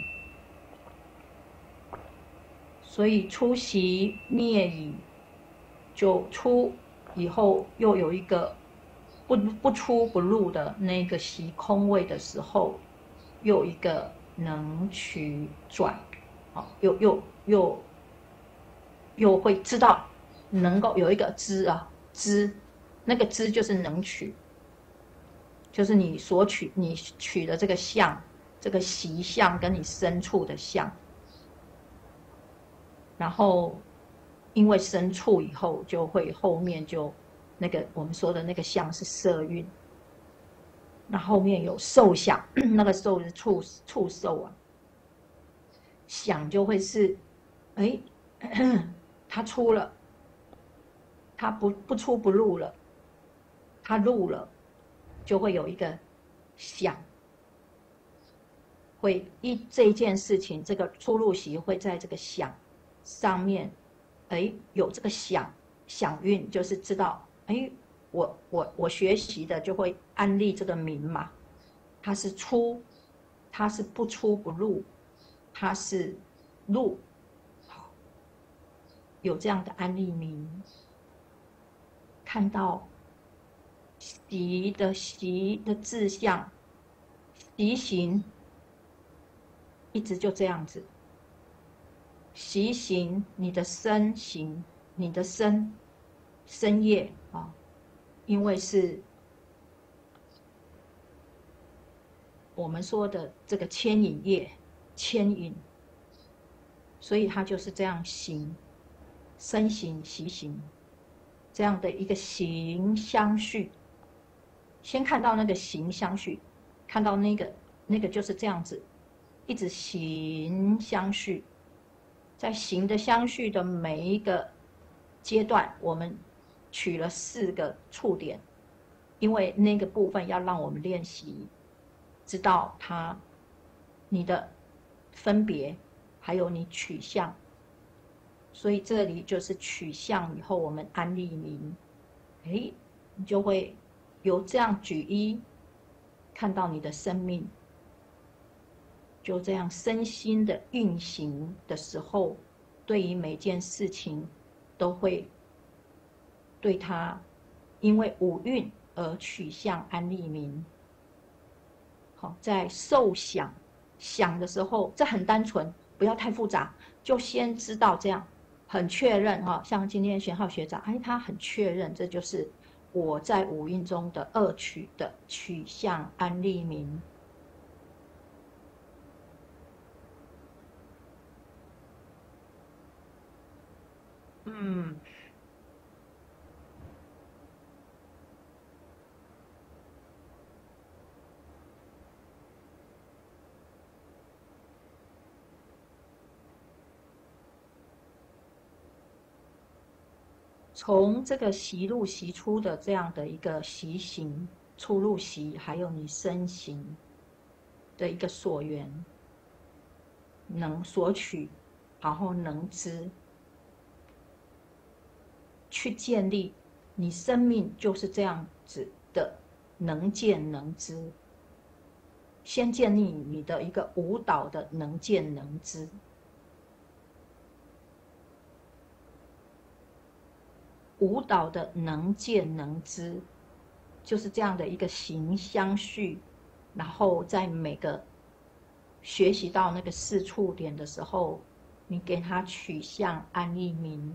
所以出习灭已，就出以后又有一个不不出不入的那个习空位的时候，又一个能取转，好，又又又又会知道，能够有一个知啊知，那个知就是能取，就是你所取你取的这个相，这个习相跟你深处的相，然后因为深处以后就会后面就那个我们说的那个相是色蕴。那后面有受想，那个受是触触受啊，想就会是，哎，他出了，他不不出不入了，他入了，就会有一个想，会一这件事情，这个出入习会在这个想上面，哎，有这个想想蕴，就是知道，哎。我我我学习的就会安立这个名嘛，它是出，它是不出不入，它是入，有这样的安立名。看到习的习的志向，习行，一直就这样子。习行，你的身行，你的身身业啊。因为是我们说的这个牵引业，牵引，所以它就是这样行，身行习行，这样的一个行相续。先看到那个行相续，看到那个那个就是这样子，一直行相续，在行的相续的每一个阶段，我们取了四个触点，因为那个部分要让我们练习，知道它你的分别，还有你取向。所以这里就是取向以后，我们安立名，哎，你就会由这样举一，看到你的生命，就这样身心的运行的时候，对于每件事情都会。对他，因为五蕴而取向安立名。好，在受想想的时候，这很单纯，不要太复杂，就先知道这样，很确认哈。像今天玄浩学长，哎，他很确认，这就是我在五蕴中的二取的取向安立名。嗯。 从这个习入习出的这样的一个习行，出入习，还有你身形的一个所缘，能索取，然后能知，去建立你生命就是这样子的能见能知。先建立你的一个无导的能见能知。无导的能见能知，就是这样的一个形相续，然后在每个学习到那个四处点的时候，你给它取向安立名。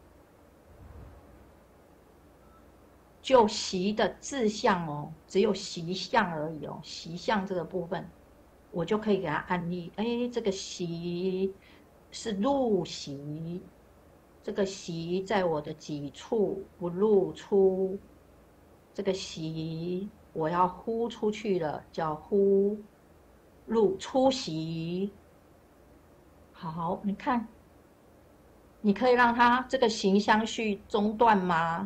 就习的志向哦，只有习相而已哦，习相这个部分，我就可以给它安立。哎，这个习是入习，这个习在我的几处不入出，这个习我要呼出去了，叫呼入出习。好，你看，你可以让它这个形相续中断吗？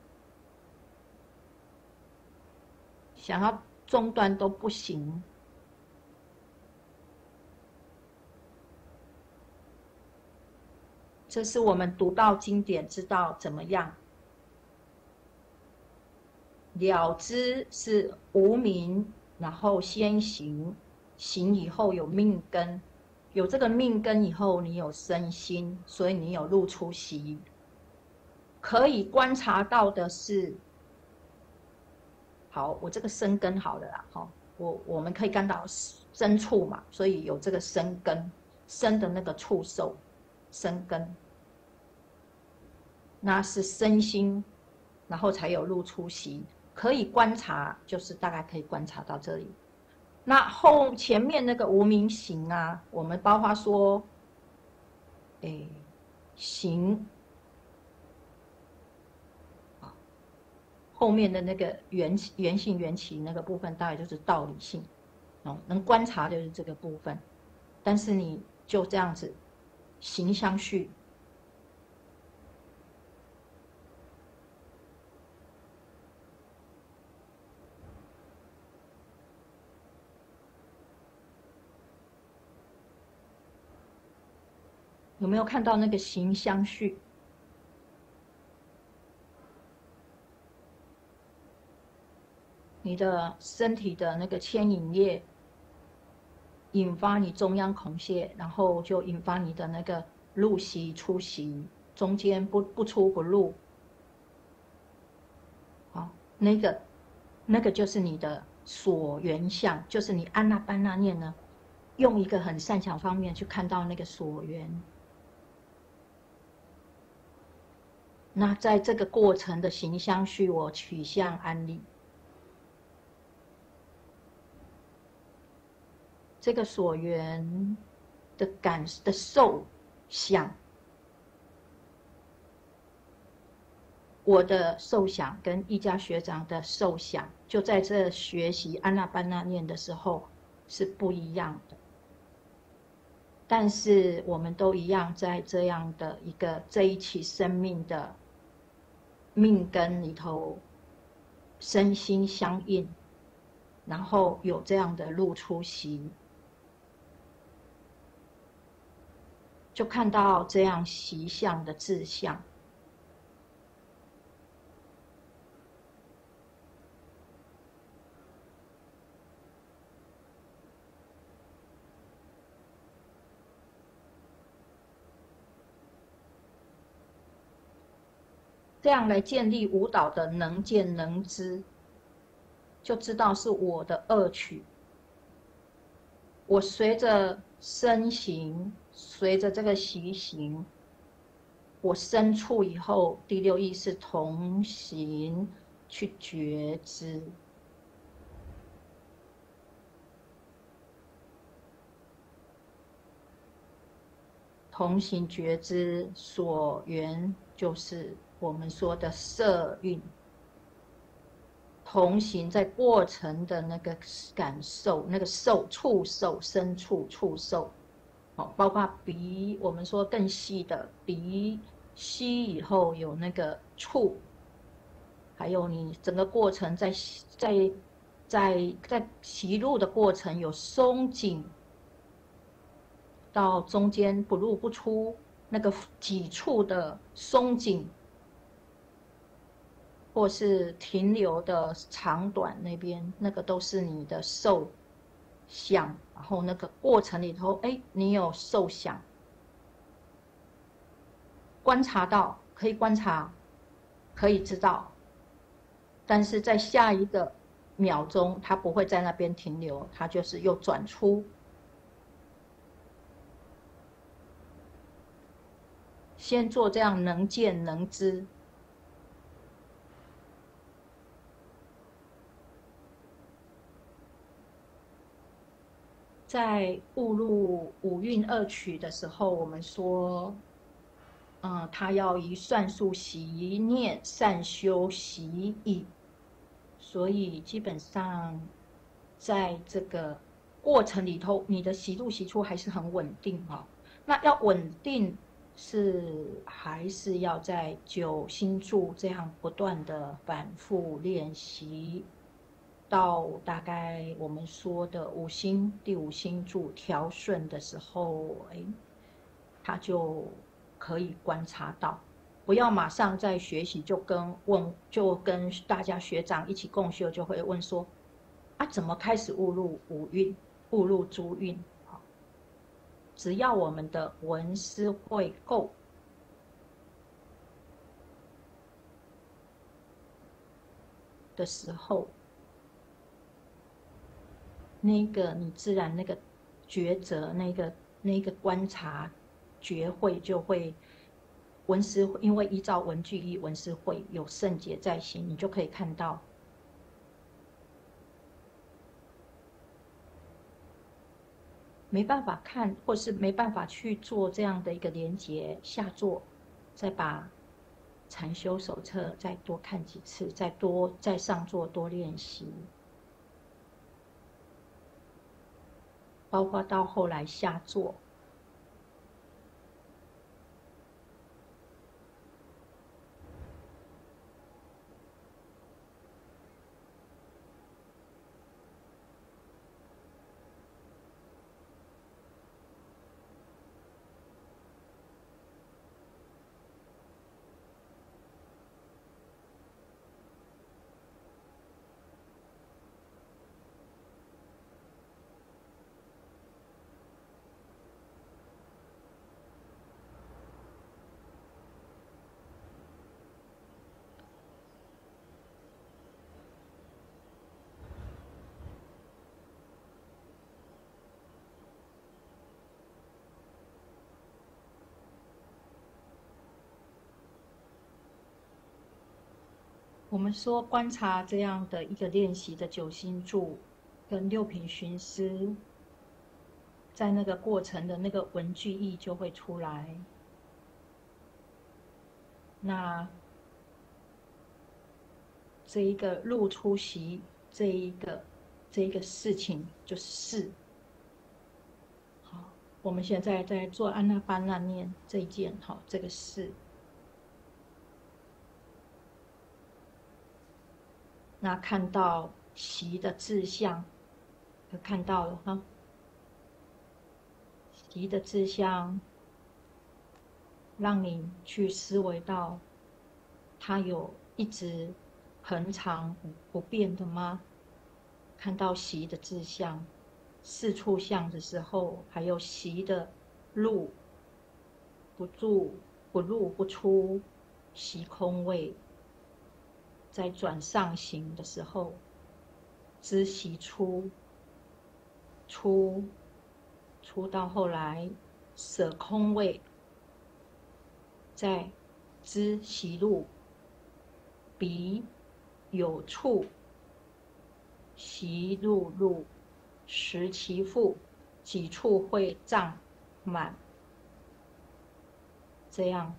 想要中断都不行。这是我们读到经典知道怎么样。了知是无明，然后先行，行以后有命根，有这个命根以后，你有身心，所以你有入出习。可以观察到的是。好，我这个生根好了啦，哈，我我们可以看到生处嘛，所以有这个生根，生的那个触受，生根，那是身心，然后才有入出习，可以观察，就是大概可以观察到这里。那后前面那个无明行啊，我们包括说，哎，行。后面的那个缘缘性缘起那个部分，大概就是道理性，哦，能观察就是这个部分。但是你就这样子行相续，有没有看到那个行相续？你的身体的那个牵引液引发你中央孔穴，然后就引发你的那个入息出息，中间不不出不入。好，那个那个就是你的所缘相，就是你安那般那念呢，用一个很善巧方面去看到那个所缘。那在这个过程的行相续，我取向安立。这个所缘的感的受想，我的受想跟一家学长的受想，就在这学习安那般那念的时候是不一样的。但是我们都一样，在这样的一个这一期生命的命根里头，身心相应，然后有这样的入出息。就看到这样习相的志向，这样来建立无导的能见能知，就知道是我的恶取。我随着身形，随着这个习行，我身处以后，第六意识同行去觉知。同行觉知所缘，就是我们说的色蕴。同行在过程的那个感受，那个受触受，身处触受，好，包括鼻，我们说更细的鼻吸以后有那个触，还有你整个过程在在在在吸入的过程有松紧，到中间不入不出，那个几处的松紧，或是停留的长短那边，那个都是你的受想，然后那个过程里头，哎，你有受想，观察到，可以观察，可以知道，但是在下一个秒钟，它不会在那边停留，它就是又转出。先做这样能见能知。在误入五蕴二取的时候，我们说，嗯，他要以算术习念，善修习意。所以基本上，在这个过程里头，你的习入习出还是很稳定哈、哦。那要稳定，是还是要在九心住这样不断的反复练习。到大概我们说的五心第五心住调顺的时候，哎，他就可以观察到，不要马上在学习就跟问就跟大家学长一起共修，就会问说，啊，怎么开始误入五蕴，误入诸蕴？好，只要我们的闻思会够。的时候，那个你自然那个抉择，那个那个观察觉会就会闻思，因为依照文具一闻思会有圣解在心，你就可以看到没办法看，或是没办法去做这样的一个连结，下座再把禅修手册再多看几次，再多再上座多练习。包括到后来下座，我们说观察这样的一个练习的九心住跟六品寻思，在那个过程的那个文句意就会出来。那这一个入出息，这一个这一个事情就是事。好，我们现在在做安那巴那念这一件，好，这个事。那看到习的志向，就看到了哈。习的志向，让你去思维到，它有一直恒常不变的吗？看到习的志向，四处相的时候，还有习的入不住、不入不出，习空位。在转上行的时候，知习出，出，出到后来舍空位，在知习入，彼有处，习入入，识其复，几处会胀满，这样。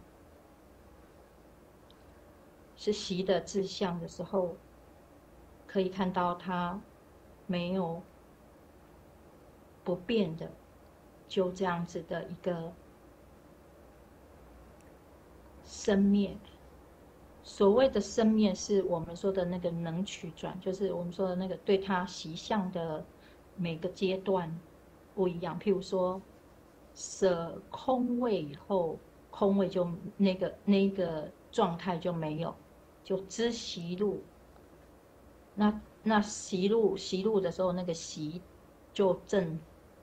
是习的志向的时候，可以看到它没有不变的，就这样子的一个生灭。所谓的生灭是我们说的那个能取转，就是我们说的那个对它习相的每个阶段不一样。譬如说舍空位以后，空位就那个那个状态就没有，就知习路。那那习路习路的时候，那个习就正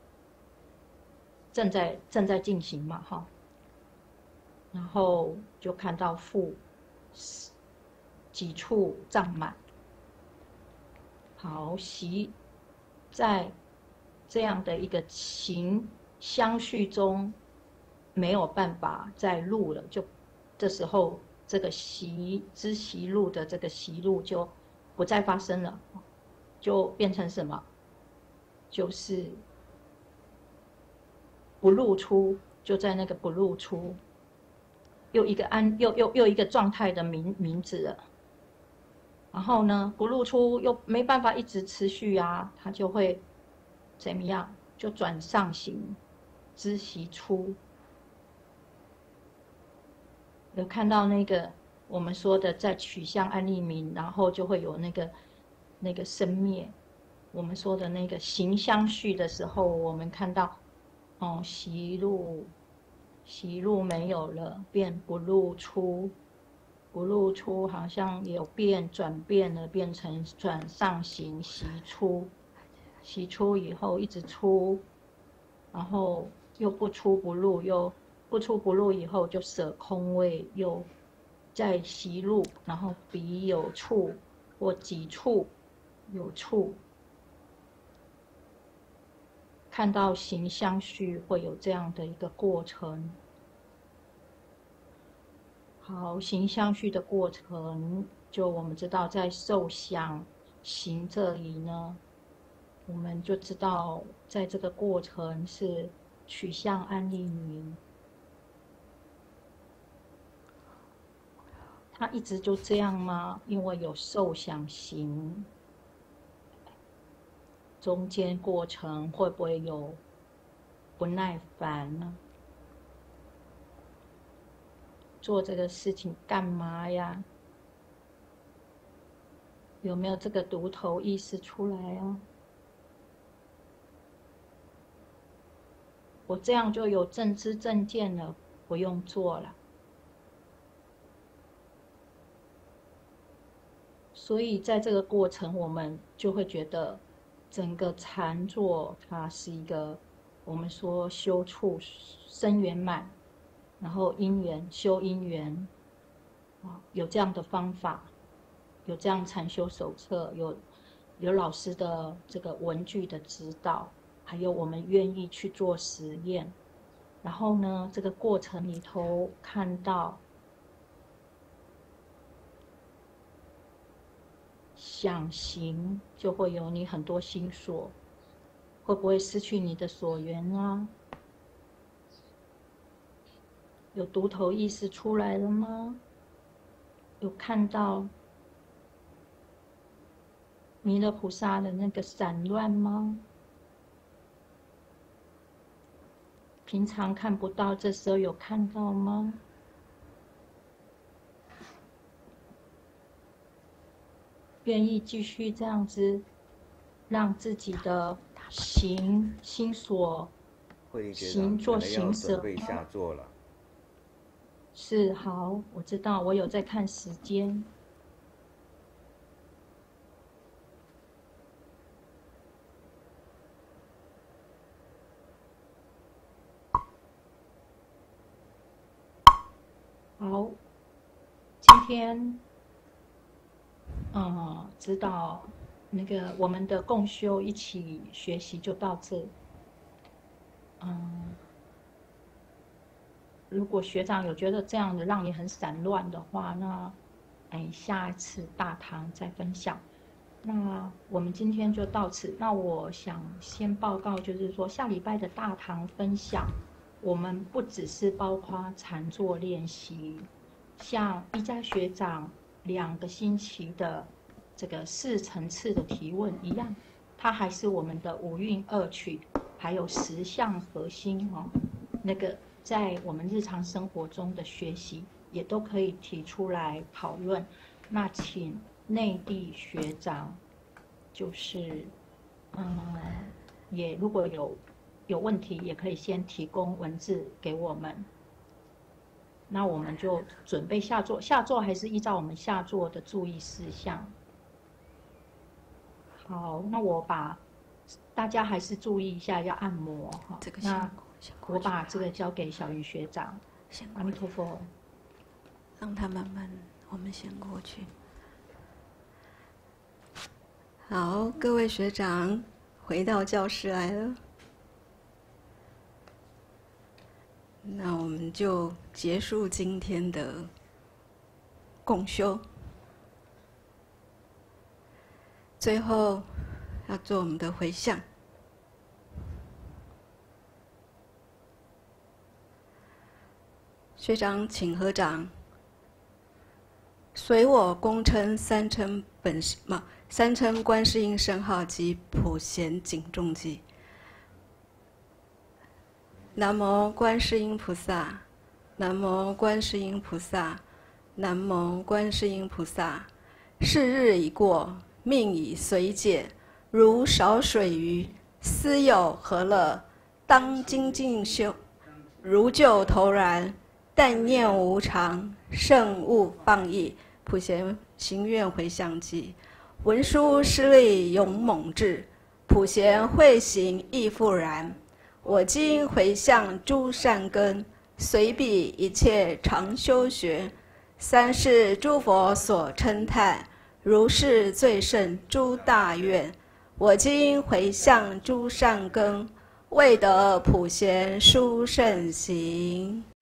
正在正在进行嘛，哈。然后就看到腹几处胀满。好，习在这样的一个情相续中没有办法再入了，就这时候这个习知习路的这个习路就不再发生了，就变成什么？就是不露出，就在那个不露出，又一个安又又又一个状态的名名字了。然后呢，不露出又没办法一直持续啊，它就会怎么样？就转上行，知习出。有看到那个我们说的在取向安立名，然后就会有那个那个生灭。我们说的那个行相续的时候，我们看到哦，习路习路没有了，变不露出，不露出好像有变转变了，变成转上行习出，习出以后一直出，然后又不出不入，又不出不入以后就舍空位，又在习入，然后彼有处或己处有处。看到行相续会有这样的一个过程。好，行相续的过程，就我们知道在受想行这里呢，我们就知道在这个过程是取向安立名。它一直就这样吗？因为有受想行。中间过程会不会有不耐烦呢？做这个事情干嘛呀？有没有这个独头意识出来啊？我这样就有正知正见了，不用做了。所以在这个过程，我们就会觉得整个禅坐它是一个我们说修处生圆满，然后因缘修因缘，有这样的方法，有这样禅修手册，有有老师的这个文具的指导，还有我们愿意去做实验。然后呢，这个过程里头看到想行，就会有你很多心所，会不会失去你的所缘啊？有独头意识出来了吗？有看到弥勒菩萨的那个散乱吗？平常看不到，这时候有看到吗？愿意继续这样子，让自己的行心所行做行舍准备下座了。 是，好，我知道，我有在看时间。好，今天，嗯，知道那个我们的共修一起学习就到这。嗯，如果学长有觉得这样的让你很散乱的话，那，哎，下一次大堂再分享。那我们今天就到此。那我想先报告，就是说下礼拜的大堂分享，我们不只是包括禅坐练习，像一家学长两个星期的这个四层次的提问一样，它还是我们的五蕴二取，还有十相核心哦，那个在我们日常生活中的学习， 也都可以提出来讨论。那请内地学长，就是嗯，也如果有有问题，也可以先提供文字给我们。那我们就准备下座，下座还是依照我们下座的注意事项。好，那我把大家还是注意一下，要按摩哈。 这个那我把这个交给小云学长。阿弥陀佛。 让他慢慢，我们先过去。好，各位学长回到教室来了。那我们就结束今天的共修。最后要做我们的回向。学长，请合掌。随我恭称三称本师嘛，三称观世音圣号及普贤警众记。南无观世音菩萨，南无观世音菩萨，南无观世音菩萨。是日已过，命已随解，如少水鱼，斯有何乐？当精进修，如救头然。但念无常，圣勿放逸。普贤行愿回向记，文殊师利勇猛志，普贤慧行亦复然。我今回向诸善根，随彼一切常修学。三世诸佛所称叹，如是最胜诸大愿。我今回向诸善根，为得普贤殊胜行。